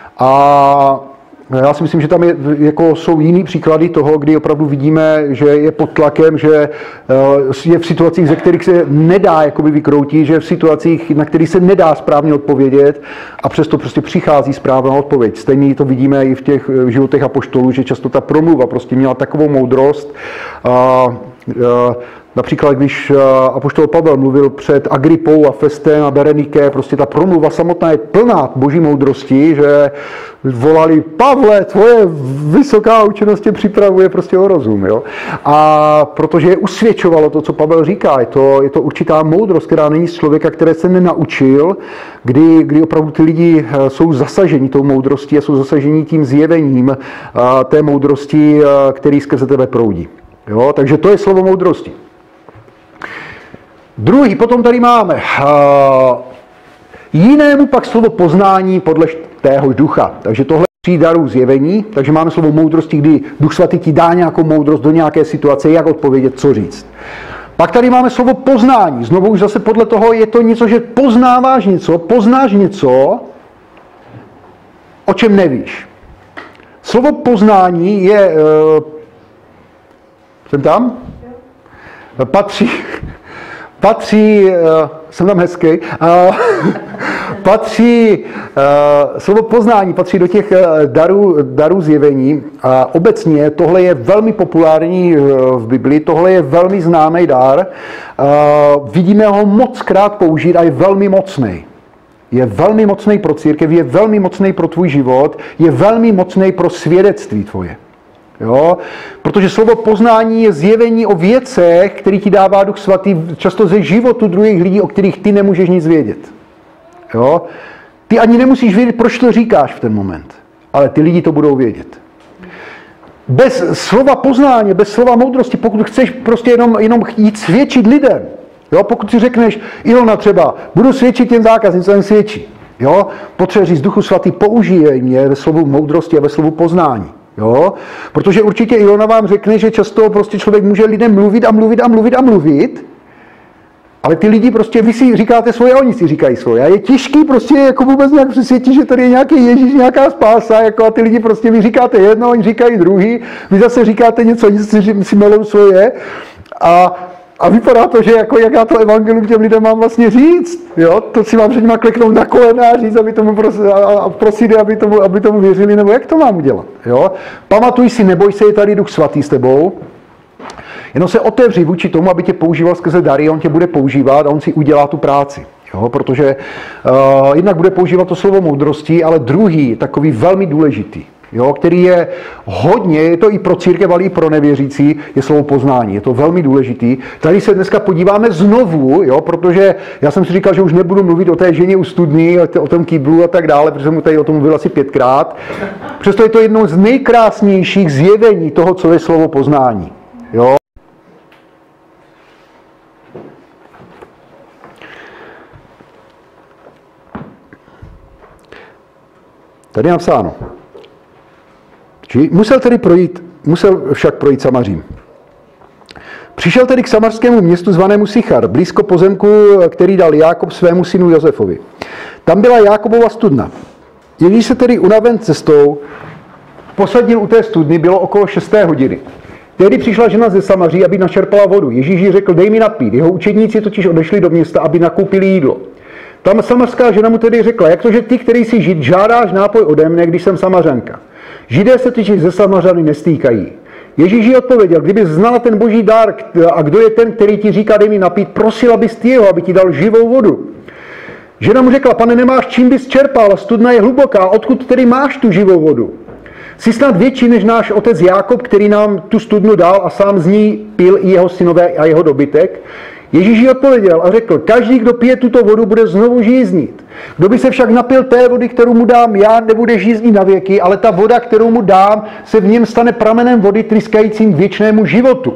A já si myslím, že tam je, jako jsou jiný příklady toho, kdy opravdu vidíme, že je pod tlakem, že je v situacích, ze kterých se nedá jakoby vykroutit, že je v situacích, na kterých se nedá správně odpovědět a přesto prostě přichází správná odpověď. Stejně to vidíme i v těch životech apoštolů, že často ta promluva prostě měla takovou moudrost. A, a, například, když apoštol Pavel mluvil před Agripou a Festem a Bereniké, prostě ta promluva samotná je plná boží moudrosti, že volali, Pavle, tvoje vysoká učenost tě připravuje prostě o rozum. Jo? A protože je usvědčovalo to, co Pavel říká, je to, je to určitá moudrost, která není z člověka, které se nenaučil, kdy, kdy opravdu ty lidi jsou zasaženi tou moudrostí a jsou zasaženi tím zjevením té moudrosti, který skrze tebe proudí. Jo? Takže to je slovo moudrosti. Druhý, potom tady máme uh, jinému pak slovo poznání podle téhož ducha. Takže tohle je tří darů zjevení, takže máme slovo moudrosti, kdy Duch Svatý ti dá nějakou moudrost do nějaké situace, jak odpovědět, co říct. Pak tady máme slovo poznání. Znovu už zase podle toho je to něco, že poznáváš něco, poznáš něco, o čem nevíš. Slovo poznání je... Uh, jsem tam? patří, patří, uh, jsem tam hezký, uh, patří, uh, slovo poznání patří do těch uh, darů, darů zjevení. A obecně tohle je velmi populární uh, v Biblii, tohle je velmi známý dar. Uh, vidíme ho moc krát použít a je velmi mocný. Je velmi mocný pro církev, je velmi mocný pro tvůj život, je velmi mocný pro svědectví tvoje. Jo? Protože slovo poznání je zjevení o věcech, který ti dává Duch Svatý, často ze životu druhých lidí, o kterých ty nemůžeš nic vědět. Jo? Ty ani nemusíš vědět, proč to říkáš v ten moment, ale ty lidi to budou vědět. Bez slova poznání, bez slova moudrosti, pokud chceš prostě jenom, jenom jít svědčit lidem, jo? Pokud si řekneš, Ilona třeba, budu svědčit těm zákaznicům, co svědčí. Jo? Potřebuješ říct, Duchu Svatý, použij mě ve slovu moudrosti a ve slovu poznání. Jo? Protože určitě Ilona vám řekne, že často prostě člověk může lidem mluvit a mluvit a mluvit a mluvit, ale ty lidi prostě, vy si říkáte svoje a oni si říkají svoje. A je těžký prostě jako vůbec nějak přesvědčit, že tady je nějaký Ježíš, nějaká spása, jako a ty lidi prostě, vy říkáte jedno, oni říkají druhý, vy zase říkáte něco, oni si, si melou svoje a A vypadá to, že jako jak já to evangelium těm lidem mám vlastně říct, jo? To si mám před nima kleknout na kolena a říct, aby tomu pros, a prosit, aby tomu, aby tomu věřili, nebo jak to mám udělat, jo? Pamatuj si, neboj se, je tady Duch Svatý s tebou, jenom se otevři vůči tomu, aby tě používal skrze dary, on tě bude používat a on si udělá tu práci. Jo? Protože uh, jednak bude používat to slovo moudrosti, ale druhý, takový velmi důležitý, jo, který je hodně, je to i pro církev, ale i pro nevěřící, je slovo poznání. Je to velmi důležitý. Tady se dneska podíváme znovu, jo, protože já jsem si říkal, že už nebudu mluvit o té ženě u studny, o tom kýblu a tak dále, protože jsem mu tady o tom mluvil asi pětkrát. Přesto je to jedno z nejkrásnějších zjevení toho, co je slovo poznání. Jo. Tady je napsáno. Či musel tedy projít, musel však projít Samařím. Přišel tedy k samařskému městu zvanému Sichar, blízko pozemku, který dal Jákob svému synu Josefovi. Tam byla Jákobova studna. Ježíš se tedy unaven cestou posadil u té studny, bylo okolo šesté hodiny. Tehdy přišla žena ze Samaří, aby načerpala vodu. Ježíš jí řekl, dej mi napít. Jeho učedníci totiž odešli do města, aby nakoupili jídlo. Tam samařská žena mu tedy řekla, jak to, že ty, který jsi Žid, žádáš nápoj ode mne, když jsem Samařanka. Židé se totiž ze Samařany nestýkají. Ježíš jí odpověděl, kdyby znala ten boží dar a kdo je ten, který ti říká, dej mi napít, prosila bys ty jeho, aby ti dal živou vodu. Žena mu řekla, pane, nemáš čím bys čerpal, studna je hluboká, odkud tedy máš tu živou vodu? Jsi snad větší než náš otec Jákob, který nám tu studnu dal a sám z ní pil i jeho synové a jeho dobytek? Ježíš jí odpověděl a řekl, každý, kdo pije tuto vodu, bude znovu žíznit. Kdo by se však napil té vody, kterou mu dám já, nebude žíznit na věky, ale ta voda, kterou mu dám, se v něm stane pramenem vody tryskajícím k věčnému životu.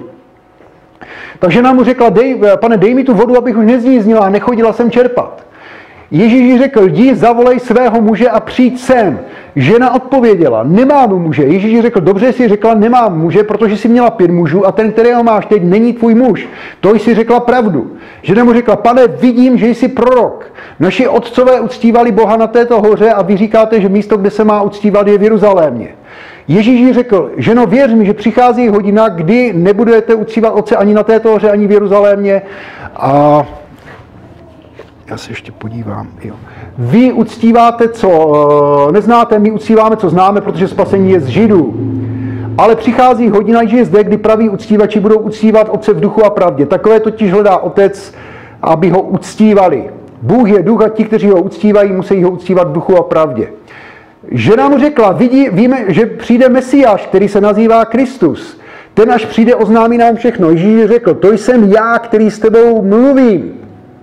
Takže nám mu řekla, dej, pane, dej mi tu vodu, abych už nezžíznila a nechodila sem čerpat. Ježíš jí řekl, jdi, zavolej svého muže a přijď sem. Žena odpověděla, nemám muže. Ježíš jí řekl, dobře jsi řekla, nemám muže, protože jsi měla pět mužů a ten, kterého máš teď, není tvůj muž. To jsi řekla pravdu. Žena mu řekla, pane, vidím, že jsi prorok. Naši otcové uctívali Boha na této hoře a vy říkáte, že místo, kde se má uctívat, je v Jeruzalémě. Ježíš jí řekl, ženo, věř mi, že přichází hodina, kdy nebudete uctívat Otce ani na této hoře, ani v Jeruzalémě. A já se ještě podívám. Jo. Vy uctíváte, co neznáte, my uctíváme, co známe, protože spasení je z Židů. Ale přichází hodina, že je zde, kdy praví uctívači budou uctívat Otce v duchu a pravdě. Takové totiž hledá Otec, aby ho uctívali. Bůh je duch a ti, kteří ho uctívají, musí ho uctívat v duchu a pravdě. Žena mu řekla, vidí, víme, že přijde Mesiáš, který se nazývá Kristus. Ten, až přijde, oznámí nám všechno. Ježíš řekl, to jsem já, který s tebou mluvím.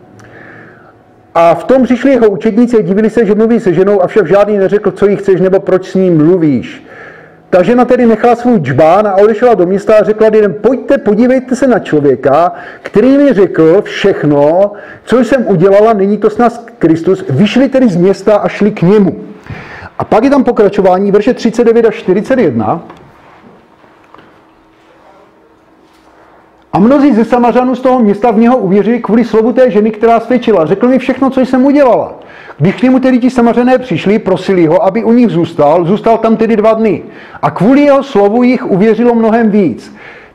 A v tom přišli jeho učedníci a divili se, že mluví se ženou, avšak žádný neřekl, co jí chceš nebo proč s ním mluvíš. Ta žena tedy nechala svůj džbán a odešla do města a řekla lidem, pojďte, podívejte se na člověka, který mi řekl všechno, co jsem udělala, není to snad Kristus. Vyšli tedy z města a šli k němu. A pak je tam pokračování, verše třicet devět až čtyřicet jedna. A mnozí ze Samařanů z toho města v něho uvěřili kvůli slovu té ženy, která svědčila. Řekl mi všechno, co jsem udělala. Když k němu tedy ti Samařané přišli, prosili ho, aby u nich zůstal, zůstal tam tedy dva dny. A kvůli jeho slovu jich uvěřilo mnohem víc.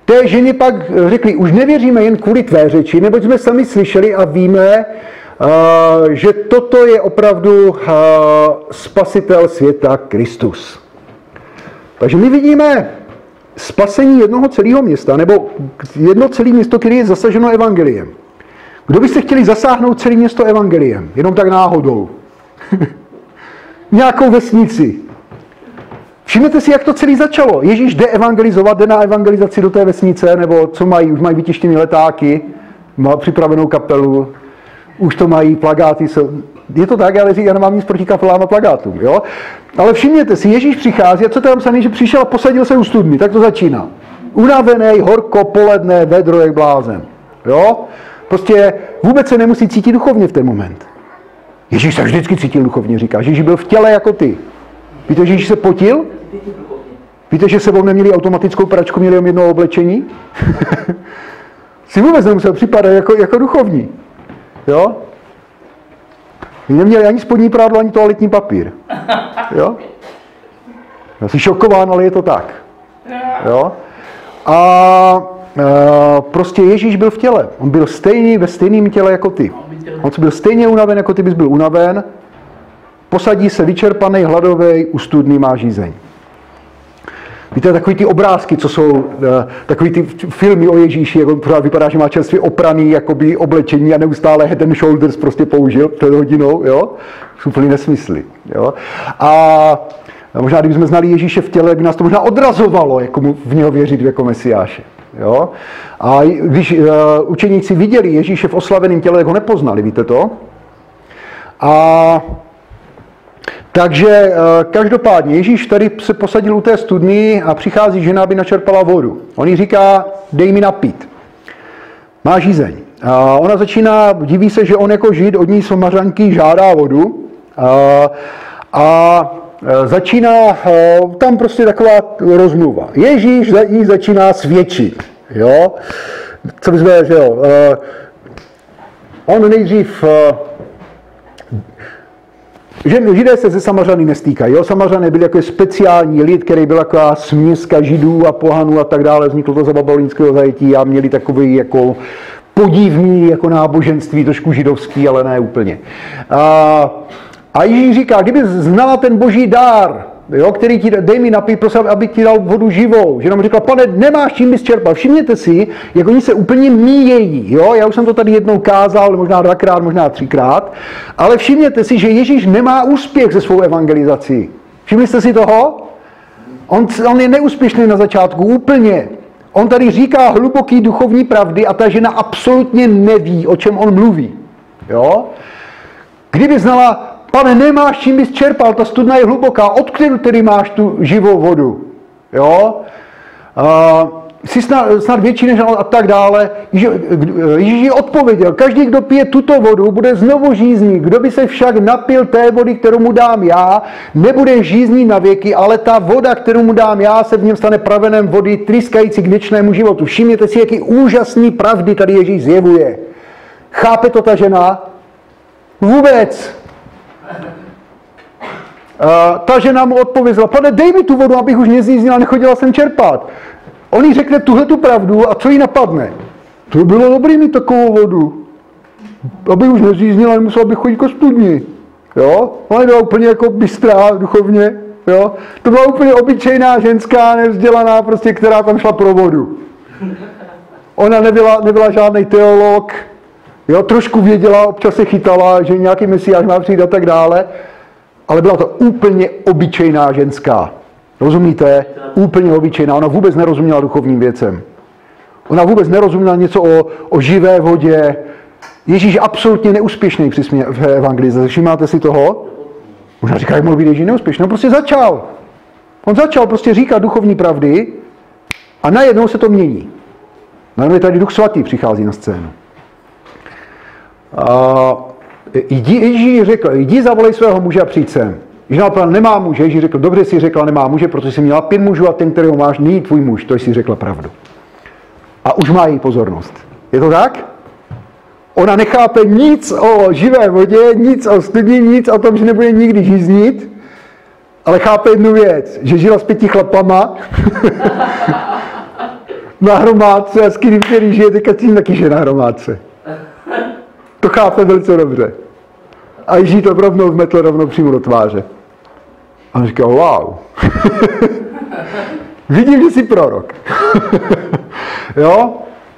Té ženě pak řekli, už nevěříme jen kvůli tvé řeči, neboť jsme sami slyšeli a víme, že toto je opravdu spasitel světa Kristus. Takže my vidíme spasení jednoho celého města, nebo jedno celé město, které je zasaženo evangeliem. Kdo byste chtěli zasáhnout celé město evangeliem? Jenom tak náhodou. Nějakou vesnici. Všimněte si, jak to celé začalo. Ježíš jde evangelizovat, jde na evangelizaci do té vesnice, nebo co mají, už mají vytištěné letáky, má připravenou kapelu, už to mají, plagáty jsou. Je to tak, ale já nemám nic proti kapelám a plagátům, jo? Ale všimněte si, Ježíš přichází a co tam psaný, že přišel a posadil se u studny, tak to začíná. Unavený, horko, poledne, vedro, jak blázen, jo? Prostě vůbec se nemusí cítit duchovně v ten moment. Ježíš se vždycky cítil duchovně, říká, že Ježíš byl v těle jako ty. Víte, že Ježíš se potil? Víte, že sebou neměli automatickou pračku, měli jen jedno oblečení? Si vůbec nemusel připadat jako, jako duchovní. Jo? Neměli ani spodní prádlo, ani toaletní papír. Jo? Já jsem šokován, ale je to tak. Jo? A, a prostě Ježíš byl v těle. On byl stejný, ve stejném těle jako ty. On byl stejně unaven, jako ty bys byl unaven. Posadí se vyčerpaný, hladový, u studny má žízeň. Víte, takový ty obrázky, co jsou, takový ty filmy o Ježíši, jak on pořád vypadá, že má čerstvě opraný jakoby oblečení a neustále head and shoulders prostě použil před hodinou, jo? Jsou úplný nesmysly, jo? A možná, kdybychom znali Ježíše v těle, by nás to možná odrazovalo, jako mu v něho věřit jako Mesiáše, jo? A když uh, učeníci viděli Ježíše v oslaveném těle, tak ho nepoznali, víte to? A takže každopádně Ježíš tady se posadil u té studny a přichází žena, aby načerpala vodu. On jí říká, dej mi napít. Má žízeň. A ona začíná, diví se, že on jako Žid od ní Samařanky žádá vodu. A, a začíná tam prostě taková rozmluva. Ježíš jí začíná svědčit. Jo? Co bychom, že jo? On nejdřív... Že Židé se ze Samařany nestýkají. Jo? Samařané byli jako speciální lid, který byl jako směska Židů a pohanů a tak dále. Vzniklo to za babylonského zajetí a měli takový jako podivný jako náboženství, trošku židovský, ale ne úplně. A, a Ježíš říká, kdyby znala ten boží dár, jo, který ti, dej mi napít, prosím, aby ti dal vodu živou. Že nám říkal, pane, nemáš čím bys čerpal. Všimněte si, jak oni se úplně míjejí. Jo? Já už jsem to tady jednou kázal, možná dvakrát, možná třikrát, ale všimněte si, že Ježíš nemá úspěch se svou evangelizací. Všimli jste si toho? On, on je neúspěšný na začátku, úplně. On tady říká hluboký duchovní pravdy a ta žena absolutně neví, o čem on mluví. Jo? Kdyby znala, pane, nemáš čím bys čerpal, ta studna je hluboká, odkud tedy máš tu živou vodu? Jo? Uh, jsi snad, snad větší než a tak dále. Ježíš odpověděl, každý, kdo pije tuto vodu, bude znovu žízní. Kdo by se však napil té vody, kterou mu dám já, nebude žízní na věky, ale ta voda, kterou mu dám já, se v něm stane pravenem vody, tryskající k věčnému životu. Všimněte si, jaký úžasný pravdy tady Ježíš zjevuje. Chápe to ta žena? Vůbec. Uh, ta žena mu odpověděla, pane, dej mi tu vodu, abych už nezjízdila, nechodila jsem čerpat. On jí řekne tuhle tu pravdu a co jí napadne? To by bylo dobrý mít takovou vodu. Aby už nezjízdila, nemusela bych chodit k studni. Jo? Ona byla úplně jako bystrá duchovně. Jo? To byla úplně obyčejná ženská, nevzdělaná, prostě, která tam šla pro vodu. Ona nebyla, nebyla žádný teolog, jo? Trošku věděla, občas se chytala, že nějaký mesiáš má přijít a tak dále. Ale byla to úplně obyčejná ženská. Rozumíte? Úplně obyčejná. Ona vůbec nerozuměla duchovním věcem. Ona vůbec nerozuměla něco o, o živé vodě. Ježíš je absolutně neúspěšný při smě- v evangelizaci. Všimáte si toho? Možná říká, jak mohl být Ježíš neúspěšný. On prostě začal. On začal prostě říkat duchovní pravdy a najednou se to mění. Najednou tady Duch Svatý přichází na scénu. A Jdi, Ježíš řekl, jdi zavolej svého muže a přijď sem. Když například nemá muže, Ježíš řekl, dobře jsi řekla, nemá muže, protože jsi měla pět mužů a ten, kterého máš, není tvůj muž, to jsi řekla pravdu. A už má její pozornost. Je to tak? Ona nechápe nic o živé vodě, nic o studni, nic o tom, že nebude nikdy žíznit, ale chápe jednu věc, že žila s pěti chlapama, na hromádce a s kým, který žije, teďka s tím taky žije na hromádce. To chápe velice dobře. A Ježíš to rovnou vmetl rovnou přímo do tváře. A on říkal, wow. Vidím, že jsi prorok. Jo?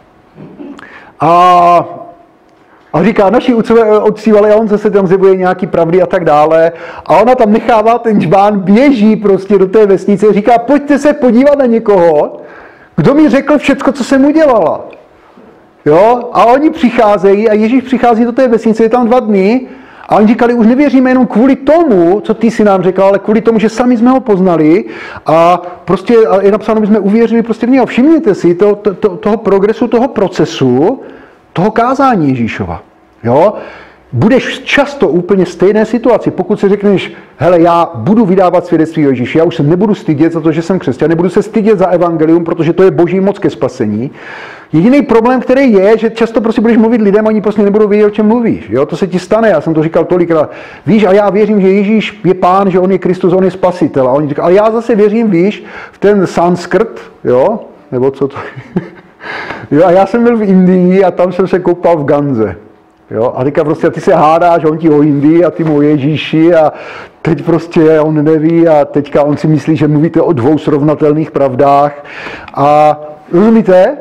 A, a říká, naši otcové odcívali a on zase tam zjevuje nějaký pravdy a tak dále. A ona tam nechává ten džbán, běží prostě do té vesnice, říká, pojďte se podívat na někoho, kdo mi řekl všecko, co jsem udělala. Jo? A oni přicházejí a Ježíš přichází do té vesnice, je tam dva dny a oni říkali, už nevěříme jenom kvůli tomu, co ty si nám řekl, ale kvůli tomu, že sami jsme ho poznali a prostě je napsáno, že jsme uvěřili prostě v něho. Všimněte si to, to, to, toho progresu, toho procesu, toho kázání Ježíšova. Jo? Budeš často úplně stejné situaci. Pokud si řekneš, hele, já budu vydávat svědectví o Ježíši, já už se nebudu stydět za to, že jsem křesťan, nebudu se stydět za evangelium, protože to je boží moc ke spasení. Jediný problém, který je, že často prostě budeš mluvit lidem a oni prostě nebudou vědět, o čem mluvíš. Jo? To se ti stane, já jsem to říkal tolikrát. Víš, a já věřím, že Ježíš je pán, že on je Kristus, on je spasitel. A oni říkají, ale já zase věřím, víš, v ten sanskrt, jo, nebo co to jo, a já jsem byl v Indii a tam jsem se koupal v Ganze. Jo, a teďka prostě ty se hádáš, on ti o Indii a ty mu o Ježíši a teď prostě on neví a teďka on si myslí, že mluvíte o dvou srovnatelných pravdách a rozumíte?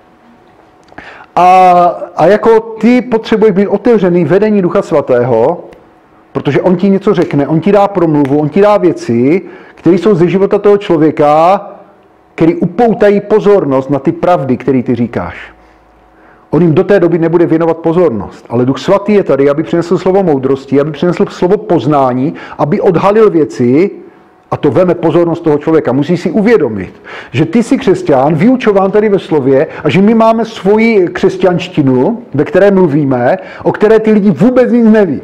A, a jako ty potřebuješ být otevřený vedení Ducha Svatého, protože on ti něco řekne, on ti dá promluvu, on ti dá věci, které jsou ze života toho člověka, které upoutají pozornost na ty pravdy, které ty říkáš. On jim do té doby nebude věnovat pozornost, ale Duch Svatý je tady, aby přinesl slovo moudrosti, aby přinesl slovo poznání, aby odhalil věci a to veme pozornost toho člověka. Musí si uvědomit, že ty jsi křesťan, vyučován tady ve slově a že my máme svoji křesťanštinu, ve které mluvíme, o které ty lidi vůbec nic neví.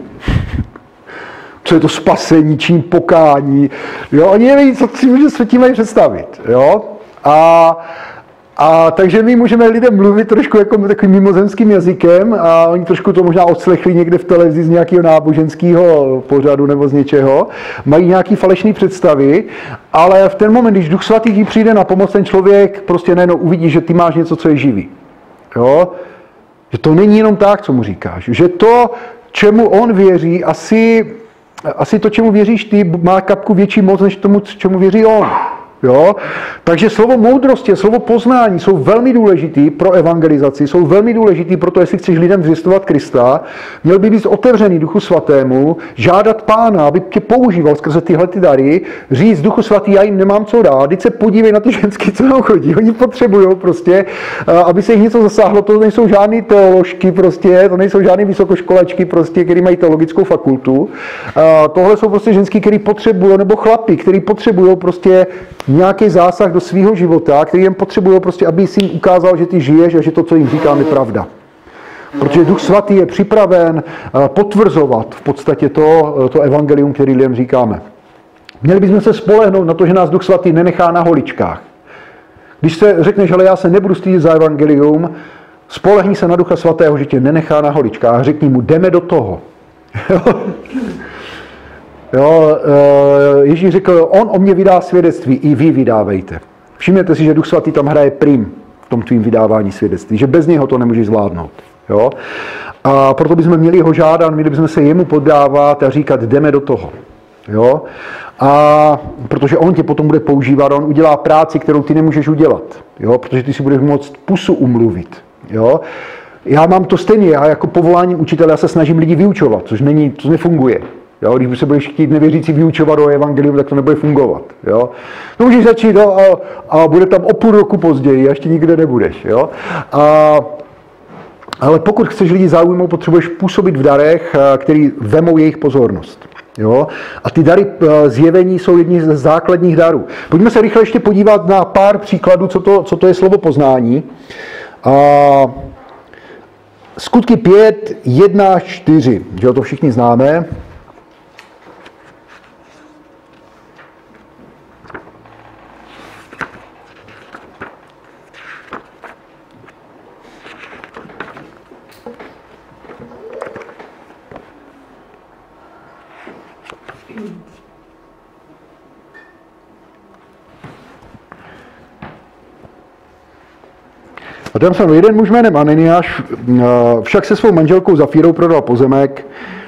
Co je to spasení, čím pokání. Jo? Oni neví, co si tím mají představit. Jo? A A takže my můžeme lidem mluvit trošku jako takovým mimozemským jazykem a oni trošku to možná odslechli někde v televizi z nějakého náboženského pořadu nebo z něčeho. Mají nějaký falešný představy, ale v ten moment, když Duch Svatý ti přijde na pomoc, ten člověk prostě najednou uvidí, že ty máš něco, co je živý. Jo? Že to není jenom tak, co mu říkáš. Že to, čemu on věří, asi, asi to, čemu věříš ty, má kapku větší moc, než tomu, čemu věří on. Jo? Takže slovo moudrosti a slovo poznání jsou velmi důležitý pro evangelizaci, jsou velmi důležitý pro to, jestli chceš lidem zvěstovat Krista. Měl by být otevřený Duchu Svatému, žádat Pána, aby tě používal skrze tyhle ty dary, říct Duchu Svatý, já jim nemám co dát, teď se podívej na ty ženský, co tam chodí, oni potřebují prostě, aby se jich něco zasáhlo, to nejsou žádný teoložky prostě, to nejsou žádný vysokoškolačky prostě, který mají teologickou fakultu. Tohle jsou prostě ženský, který potřebují, nebo chlapi, který potřebují prostě nějaký zásah do svého života, který jen potřebují prostě, aby jsi jim ukázal, že ty žiješ a že to, co jim říkám, je pravda. Protože Duch Svatý je připraven potvrzovat v podstatě to, to evangelium, který lidem říkáme. Měli bychom se spolehnout na to, že nás Duch Svatý nenechá na holičkách. Když se řekneš, ale já se nebudu stydět za evangelium, spolehni se na Ducha Svatého, že tě nenechá na holičkách. Řekni mu, jdeme do toho. Jo, Ježíš řekl, on o mě vydá svědectví, i vy vydávejte. Všimněte si, že Duch Svatý tam hraje prim v tom tvým vydávání svědectví, že bez něho to nemůžeš zvládnout. Jo? A proto bychom měli ho žádat, měli bychom se jemu poddávat a říkat, jdeme do toho. Jo? A protože on tě potom bude používat, on udělá práci, kterou ty nemůžeš udělat. Jo? Protože ty si budeš moct pusu umluvit. Jo? Já mám to stejně, já jako povoláním učitele, já se snažím lidi vyučovat, což není, to nefunguje. Jo, když se budeš chtít nevěřící vyučovat o evangelium, tak to nebude fungovat. Jo. No, můžeš začít no, a, a bude tam o půl roku později a ještě nikde nebudeš. Jo. A, ale pokud chceš lidi zaujmout, potřebuješ působit v darech, který vemou jejich pozornost. Jo. A ty dary zjevení jsou jedni z základních darů. Pojďme se rychle ještě podívat na pár příkladů, co to, co to je slovo poznání. A, Skutky pět, jedna až čtyři, že to všichni známe. A tam jsem jeden muž jménem Ananiáš, však se svou manželkou Zafírou prodal pozemek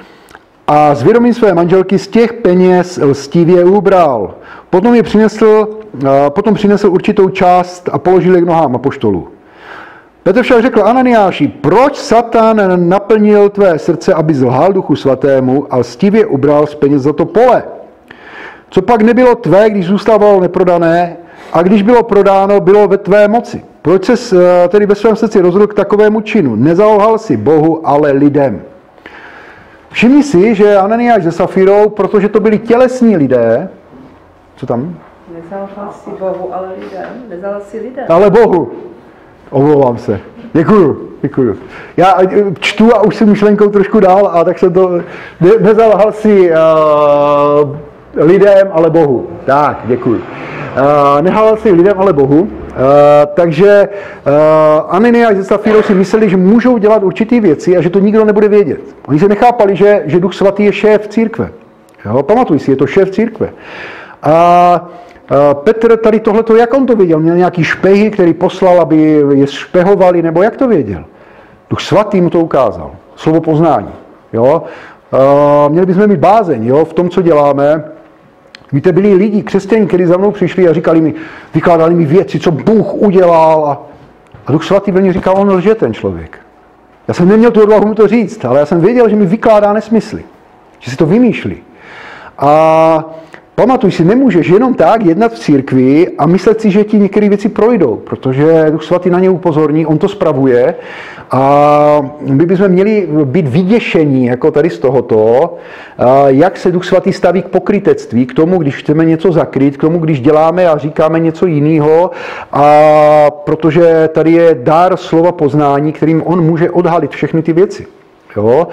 a s vědomím své manželky z těch peněz lstivě ubral. Potom je přinesl, potom přinesl určitou část a položil je k nohám apoštolů. Petr však řekl Ananiáši, proč Satan naplnil tvé srdce, aby zlhal Duchu Svatému a lstivě ubral z peněz za to pole? Co pak nebylo tvé, když zůstávalo neprodané, a když bylo prodáno, bylo ve tvé moci? Proč ses tedy ve svém srdci rozhodl k takovému činu? Nezalhal si Bohu, ale lidem. Všimni si, že Ananiáš se Safírou, protože to byli tělesní lidé, co tam? Nezalhal si Bohu, ale lidem. Nezalhal si lidem. Ale Bohu. Omlouvám se. Děkuju, děkuju. Já čtu a už jsem myšlenkou trošku dál, a tak jsem to... Ne, nezalhal si uh, lidem, ale Bohu. Tak, děkuju. Uh, nehal si lidem, ale Bohu. Uh, takže uh, Ananiáš se Safírou si mysleli, že můžou dělat určité věci a že to nikdo nebude vědět. Oni se nechápali, že, že Duch Svatý je šéf církve. Jo? Pamatuj si, je to šéf církve. A uh, Petr tady tohleto, jak on to věděl? Měl nějaký špehy, který poslal, aby je špehovali, nebo jak to věděl? Duch Svatý mu to ukázal. Slovo poznání. Jo? Uh, měli bychom mít bázeň, jo? V tom, co děláme. Víte, byli lidi, křesťané, kteří za mnou přišli a říkali mi, vykládali mi věci, co Bůh udělal. A, a Duch Svatý byl mi říkal, on lže ten člověk. Já jsem neměl tu odvahu mu to říct, ale já jsem věděl, že mi vykládá nesmysly. Že si to vymýšlí. A pamatuj si, nemůžeš jenom tak jednat v církvi a myslet si, že ti některé věci projdou, protože Duch Svatý na ně upozorní, on to spravuje a my bychom měli být vyděšení jako tady z tohoto, jak se Duch Svatý staví k pokrytectví, k tomu, když chceme něco zakrýt, k tomu, když děláme a říkáme něco jiného, a protože tady je dár slova poznání, kterým on může odhalit všechny ty věci. Jo?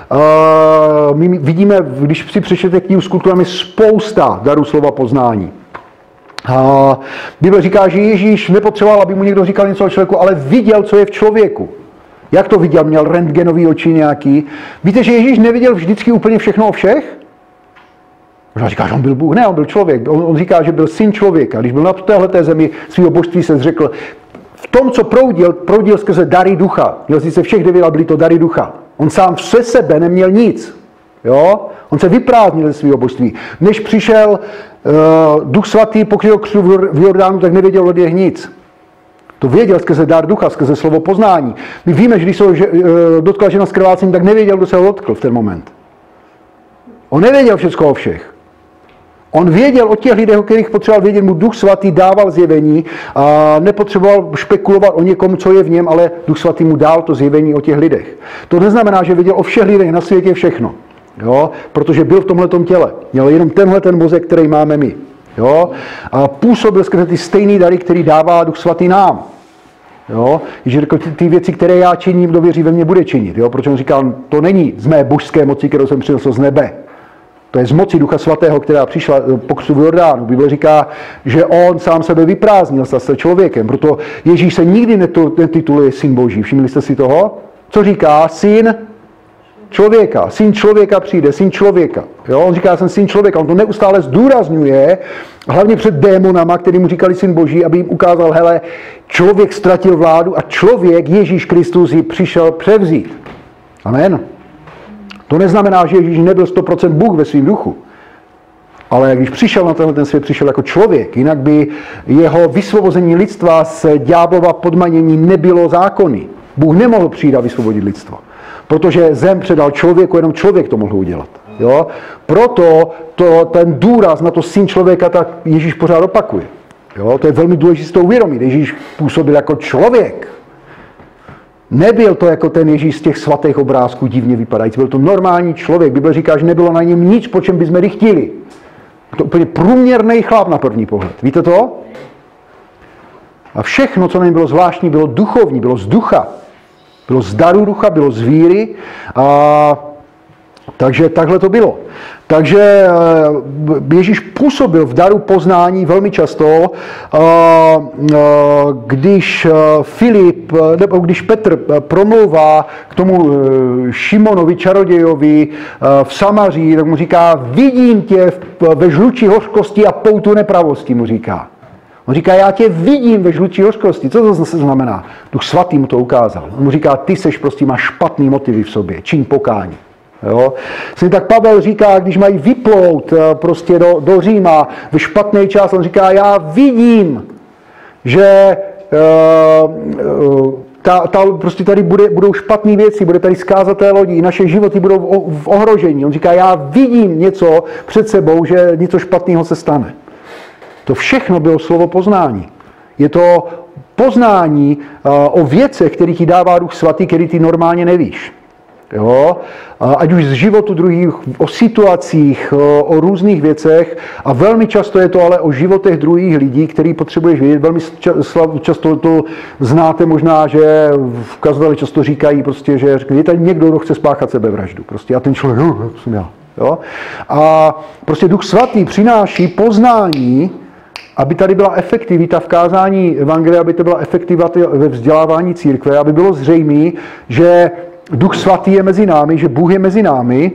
Uh, my vidíme, když si přečtete knihu Skutků, tam je spousta darů slova poznání. Uh, Bible říká, že Ježíš nepotřeboval, aby mu někdo říkal něco o člověku, ale viděl, co je v člověku. Jak to viděl? Měl rentgenový oči nějaký. Víte, že Ježíš neviděl vždycky úplně všechno o všech? Možná říká, že on byl Bůh. Ne, on byl člověk. On, on říká, že byl syn člověka. Když byl na téhleté zemi svého božství, se zřekl, v tom, co proudil, proudil skrze dary ducha. Měl sice všech devět, ale byly to dary ducha. On sám se sebe neměl nic. Jo? On se vyprázdnil ze svého božství. Než přišel uh, Duch Svatý, pokryl křtu v Jordánu, tak nevěděl od něj nic. To věděl skrze dar ducha, skrze slovo poznání. My víme, že když se uh, dotkla žena s krvácením, tak nevěděl, kdo se ho dotkl v ten moment. On nevěděl všechno o všech. On věděl o těch lidech, o kterých potřeboval vědět, mu Duch Svatý dával zjevení a nepotřeboval špekulovat o někom, co je v něm, ale Duch Svatý mu dal to zjevení o těch lidech. To neznamená, že věděl o všech lidech na světě všechno, jo? Protože byl v tomhletom těle. Měl jenom tenhle ten mozek, který máme my. Jo? A působil skrze ty stejné dary, který dává Duch Svatý nám. Jo? Když řekl, ty, ty věci, které já činím, kdo věří ve mě, bude činit. Jo? Protože on říkal, to není z mé božské moci, kterou jsem přinesl z nebe. To je z moci Ducha Svatého, která přišla po křtu v Jordánu. Bible říká, že on sám sebe vyprázdnil, stal se člověkem. Proto Ježíš se nikdy netituluje syn Boží. Všimli jste si toho? Co říká? Syn člověka. Syn člověka přijde, syn člověka. Jo? On říká, jsem syn člověka. On to neustále zdůrazňuje, hlavně před démonama, který mu říkali syn Boží, aby jim ukázal, hele, člověk ztratil vládu a člověk, Ježíš Kristus, ji přišel převzít. Amen. To neznamená, že Ježíš nebyl sto procent Bůh ve svém duchu. Ale když přišel na tenhle ten svět, přišel jako člověk. Jinak by jeho vysvobození lidstva z ďáblova podmanění nebylo zákonný. Bůh nemohl přijít a vysvobodit lidstvo. Protože zem předal člověku, jenom člověk to mohl udělat. Jo? Proto to, ten důraz na to syn člověka, tak Ježíš pořád opakuje. Jo? To je velmi důležité uvědomit. Ježíš působil jako člověk. Nebyl to jako ten Ježíš z těch svatých obrázků divně vypadající, byl to normální člověk. Bible říká, že nebylo na něm nic, po čem bychom chtěli. To úplně průměrný chlap na první pohled. Víte to? A všechno, co na něm bylo zvláštní, bylo duchovní, bylo z ducha. Bylo z daru ducha, bylo z víry. A takže takhle to bylo. Takže Ježíš působil v daru poznání velmi často, když Filip, nebo když Petr promlouvá k tomu Šimonovi, čarodějovi v Samaří, tak mu říká, vidím tě ve žluči hořkosti a poutu nepravosti, mu říká. On říká, já tě vidím ve žlutí hořkosti. Co to zase znamená? Duch Svatý mu to ukázal. On mu říká, ty seš prostě, máš špatný motivy v sobě, čiň pokání. Jo? Tak Pavel říká, když mají vyplout prostě do, do Říma ve špatný čas, on říká, já vidím, že uh, uh, ta, ta, prostě tady bude, budou špatné věci, bude tady zkázat té lodi, naše životy budou v, v ohrožení. On říká, já vidím něco před sebou, že něco špatného se stane. To všechno bylo slovo poznání. Je to poznání uh, o věcech, které ti dává Duch Svatý, který ty normálně nevíš. Jo? Ať už z životu druhých, o situacích, o, o různých věcech a velmi často je to ale o životech druhých lidí, který potřebuješ vědět. Velmi často to znáte možná, že v kazateli často říkají, prostě, že je tady někdo, kdo chce spáchat sebevraždu. Prostě a ten člověk, jo, jsem já. Jo? A prostě Duch Svatý přináší poznání, aby tady byla efektivita v kázání evangelia, aby to byla efektivita ve vzdělávání církve, aby bylo zřejmé, že Duch Svatý je mezi námi, že Bůh je mezi námi.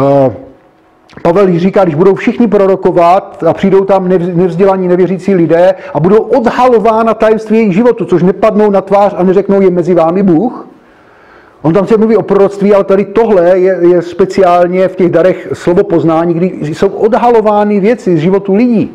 Pavel říká, když budou všichni prorokovat a přijdou tam nevzdělaní, nevěřící lidé a budou odhalována tajemství jejich životu, což nepadnou na tvář a neřeknou, je mezi vámi Bůh. On tam se mluví o proroctví, ale tady tohle je, je speciálně v těch darech slovo poznání, kdy jsou odhalovány věci z životu lidí.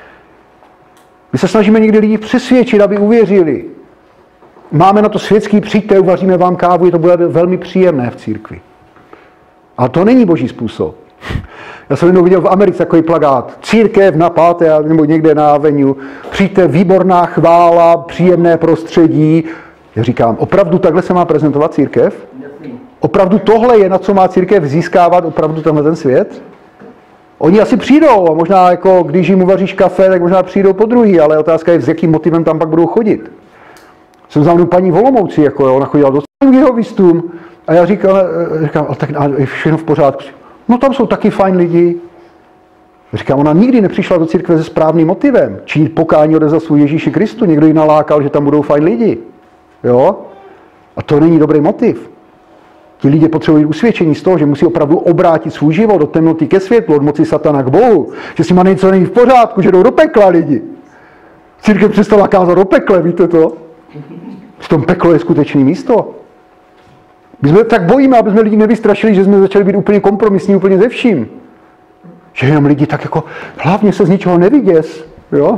My se snažíme někdy lidi přesvědčit, aby uvěřili. Máme na to světský, přijďte, uvaříme vám kávu, je to bude velmi příjemné v církvi. Ale to není boží způsob. Já jsem jednou viděl v Americe takový plakát. Církev na páté, nebo někde na Avenue. Přijďte, výborná chvála, příjemné prostředí. Já říkám, opravdu takhle se má prezentovat církev? Opravdu tohle je, na co má církev získávat opravdu tenhle ten svět? Oni asi přijdou a možná, jako, když jim uvaříš kafe, tak možná přijdou po druhý, ale otázka je, s jakým motivem tam pak budou chodit. Jsem znal paní v Olomouci, jako jo, ona chodila do jehovistům a já říkal, říkám, ale tak je všechno v pořádku. No tam jsou taky fajn lidi. Říkám, ona nikdy nepřišla do církve se správným motivem. Činit pokání odevzdat svůj Ježíši Kristu. Někdo ji nalákal, že tam budou fajn lidi. Jo? A to není dobrý motiv. Ti lidé potřebují usvědčení z toho, že musí opravdu obrátit svůj život od temnoty ke světlu, od moci satana k Bohu. Že si má něco není v pořádku, že jdou do pekla lidi. Církev přestala kázat do pekle, víte to? V tom peklo je skutečné místo. My jsme tak bojíme, aby jsme lidi nevystrašili, že jsme začali být úplně kompromisní, úplně ze vším. Že jenom lidi tak jako, hlavně se z ničeho neviděs, jo?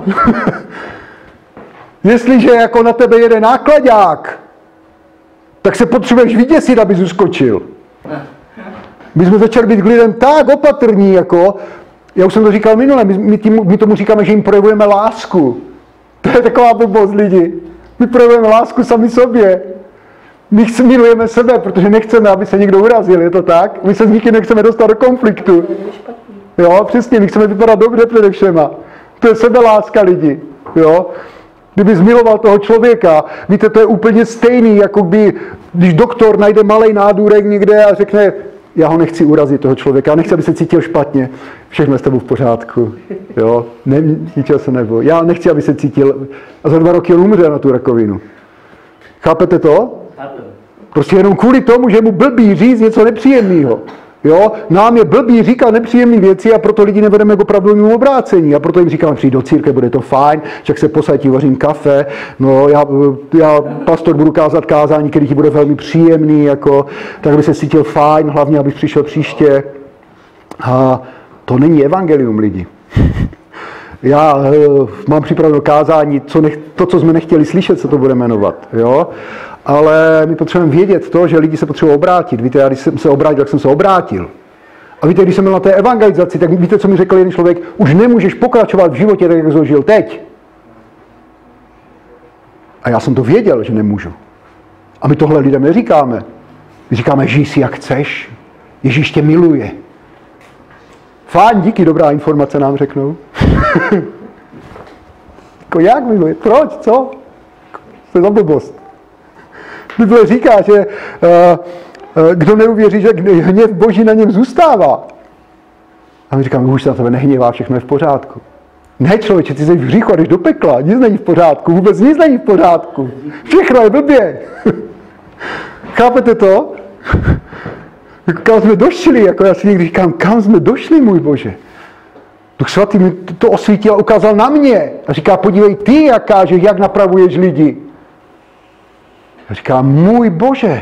Jestliže jako na tebe jede nákladák, tak se potřebuješ vyděsit, abys uskočil. My jsme začali být k lidem tak opatrní, jako, já už jsem to říkal minule, my, my, tím, my tomu říkáme, že jim projevujeme lásku. To je taková blbost lidi. My projevujeme lásku sami sobě. My milujeme sebe, protože nechceme, aby se někdo urazil, je to tak? My se s nikým nechceme dostat do konfliktu. Jo, přesně, my chceme vypadat dobře přede všema. To je sebeláska lidi, jo. Kdyby zmiloval toho člověka, víte, to je úplně stejný, jako by, když doktor najde malej nádůrek někde a řekne, já ho nechci urazit, toho člověka, já nechci, aby se cítil špatně, všechno je s tebou v pořádku, jo, ne, ničeho se neboj, já nechci, aby se cítil, a za dva roky on umře na tu rakovinu. Chápete to? Prostě jenom kvůli tomu, že mu blbý říct něco nepříjemného. Jo? Nám je blbý říkat nepříjemné věci a proto lidi nevedeme k opravdovému obrácení. A proto jim říkáme, přijď do církve, bude to fajn, však se posadí, vařím kafe, no já, já pastor budu kázat kázání, který ti bude velmi příjemný, jako, tak aby se cítil fajn, hlavně abys přišel příště. A to není evangelium lidi. Já uh, mám připraveno kázání, co nech, to, co jsme nechtěli slyšet, co to bude jmenovat. Jo? Ale my potřebujeme vědět to, že lidi se potřebují obrátit. Víte, já když jsem se obrátil, tak jsem se obrátil. A víte, když jsem byl na té evangelizaci, tak víte, co mi řekl jeden člověk? Už nemůžeš pokračovat v životě tak, jak jsi žil teď. A já jsem to věděl, že nemůžu. A my tohle lidem neříkáme. My říkáme, žij si jak chceš. Ježíš tě miluje. Fajn, díky, dobrá informace nám řeknou. Jako jak miluje? Proč? Co? To je za blbost. Bible říká, že uh, uh, kdo neuvěří, že hněv Boží na něm zůstává. A my říkáme, už se na tebe nehněvá, všechno je v pořádku. Ne, člověče, ty jsi v hříchu a jdeš do pekla, nic není v pořádku, vůbec nic není v pořádku. Všechno je blbě. Chápete to? Kam jsme došli, jako já si někdy říkám, kam jsme došli, můj Bože. Duch Svatý mi to osvítil a ukázal na mě. A říká, podívej ty, jak kážeš, jak napravuješ lidi. A říká, můj Bože.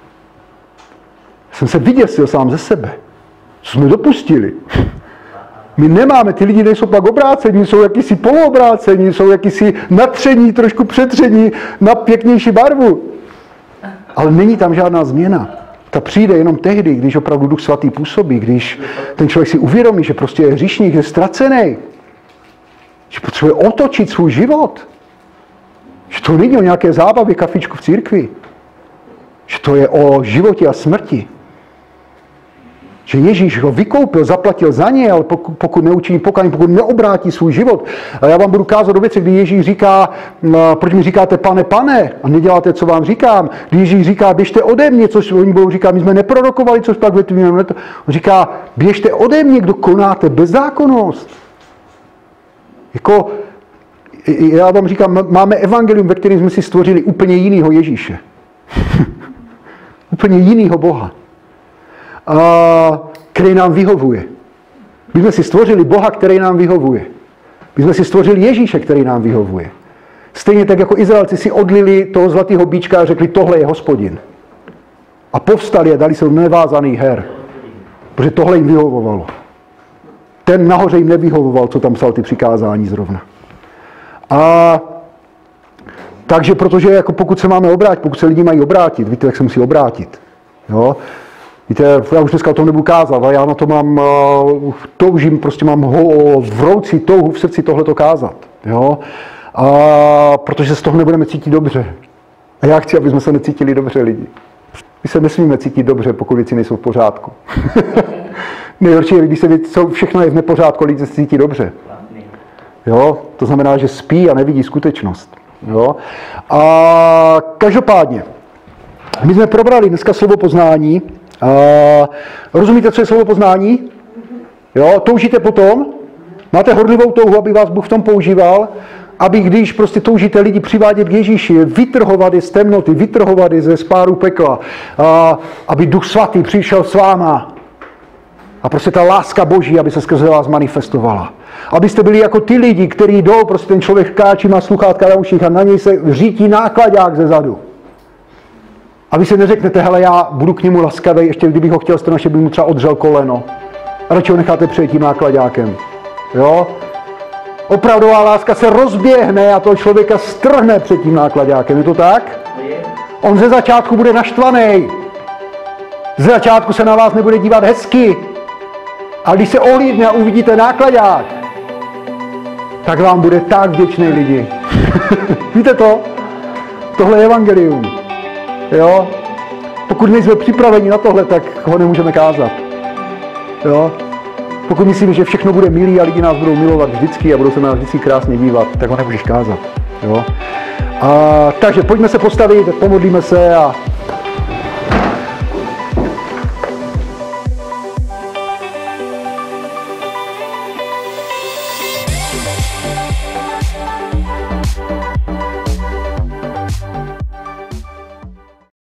Jsem se vyděsil sám ze sebe. Co jsme dopustili? My nemáme, ty lidi nejsou pak obrácení, jsou jakýsi poloobrácení, jsou jakýsi natření, trošku přetření na pěknější barvu. Ale není tam žádná změna. Ta přijde jenom tehdy, když opravdu Duch Svatý působí, když ten člověk si uvědomí, že prostě je hříšník, je ztracený, že potřebuje otočit svůj život. Že to není o nějaké zábavě, kafičku v církvi. Že to je o životě a smrti. Že Ježíš ho vykoupil, zaplatil za ně, ale pokud, pokud neučiní pokání, pokud neobrátí svůj život. A já vám budu kázat do věci, kdy Ježíš říká, proč mi říkáte pane, pane, a neděláte, co vám říkám. Když Ježíš říká, běžte ode mě, což oni budou říkat, my jsme neprorokovali, což pak větvíme. On říká, běžte ode mě, kdo konáte bezzákonnost. Jako, já vám říkám, máme evangelium, ve kterém jsme si stvořili úplně jinýho Ježíše. Úplně jinýho Boha. A který nám vyhovuje. My jsme si stvořili Boha, který nám vyhovuje. My jsme si stvořili Ježíše, který nám vyhovuje. Stejně tak jako Izraelci si odlili toho zlatého bíčka a řekli, tohle je Hospodin. A povstali a dali se do nevázaných her. Protože tohle jim vyhovovalo. Ten nahoře jim nevyhovoval, co tam psal ty přikázání zrovna. A takže protože jako pokud se máme obrátit, pokud se lidi mají obrátit, víte, jak se musí obrátit. Jo? Víte, já už dneska o tom nebudu kázat, ale já na to mám, uh, toužím, prostě mám ho, vroucí touhu v srdci tohleto kázat. Jo? A protože se z toho nebudeme cítit dobře. A já chci, aby jsme se necítili dobře lidi. My se nesmíme cítit dobře, pokud věci nejsou v pořádku. Nejhorší je, když se věci, všechno je v nepořádku, lidi se cítí dobře. Jo? To znamená, že spí a nevidí skutečnost. Jo? A každopádně, my jsme probrali dneska slovo poznání. Uh, rozumíte, co je slovo poznání? Jo, toužíte potom? Máte horlivou touhu, aby vás Bůh v tom používal, aby když prostě toužíte lidi přivádět k Ježíši, vytrhovat je z temnoty, vytrhovat je ze spáru pekla, uh, aby Duch Svatý přišel s váma a prostě ta láska Boží, aby se skrze vás manifestovala. Abyste byli jako ty lidi, kteří jdou, prostě ten člověk káčí, má sluchátka na uších a na něj se řítí nákladák ze zadu. A vy si neřeknete, hele, já budu k němu laskavý, ještě kdybych ho chtěl strašně, by mu třeba odřel koleno. A radši ho necháte přejít tím nákladákem. Jo? Opravdová láska se rozběhne a toho člověka strhne před tím nákladákem. Je to tak? On ze začátku bude naštvaný. Ze začátku se na vás nebude dívat hezky. A když se ohlídne a uvidíte nákladák, tak vám bude tak vděčný lidi. Víte to? Tohle je evangelium. Jo? Pokud nejsme připraveni na tohle, tak ho nemůžeme kázat. Jo? Pokud myslíme, že všechno bude milý a lidi nás budou milovat vždycky a budou se na nás vždycky krásně dívat, tak ho nemůžeš kázat. Jo? A, takže pojďme se postavit, pomodlíme se a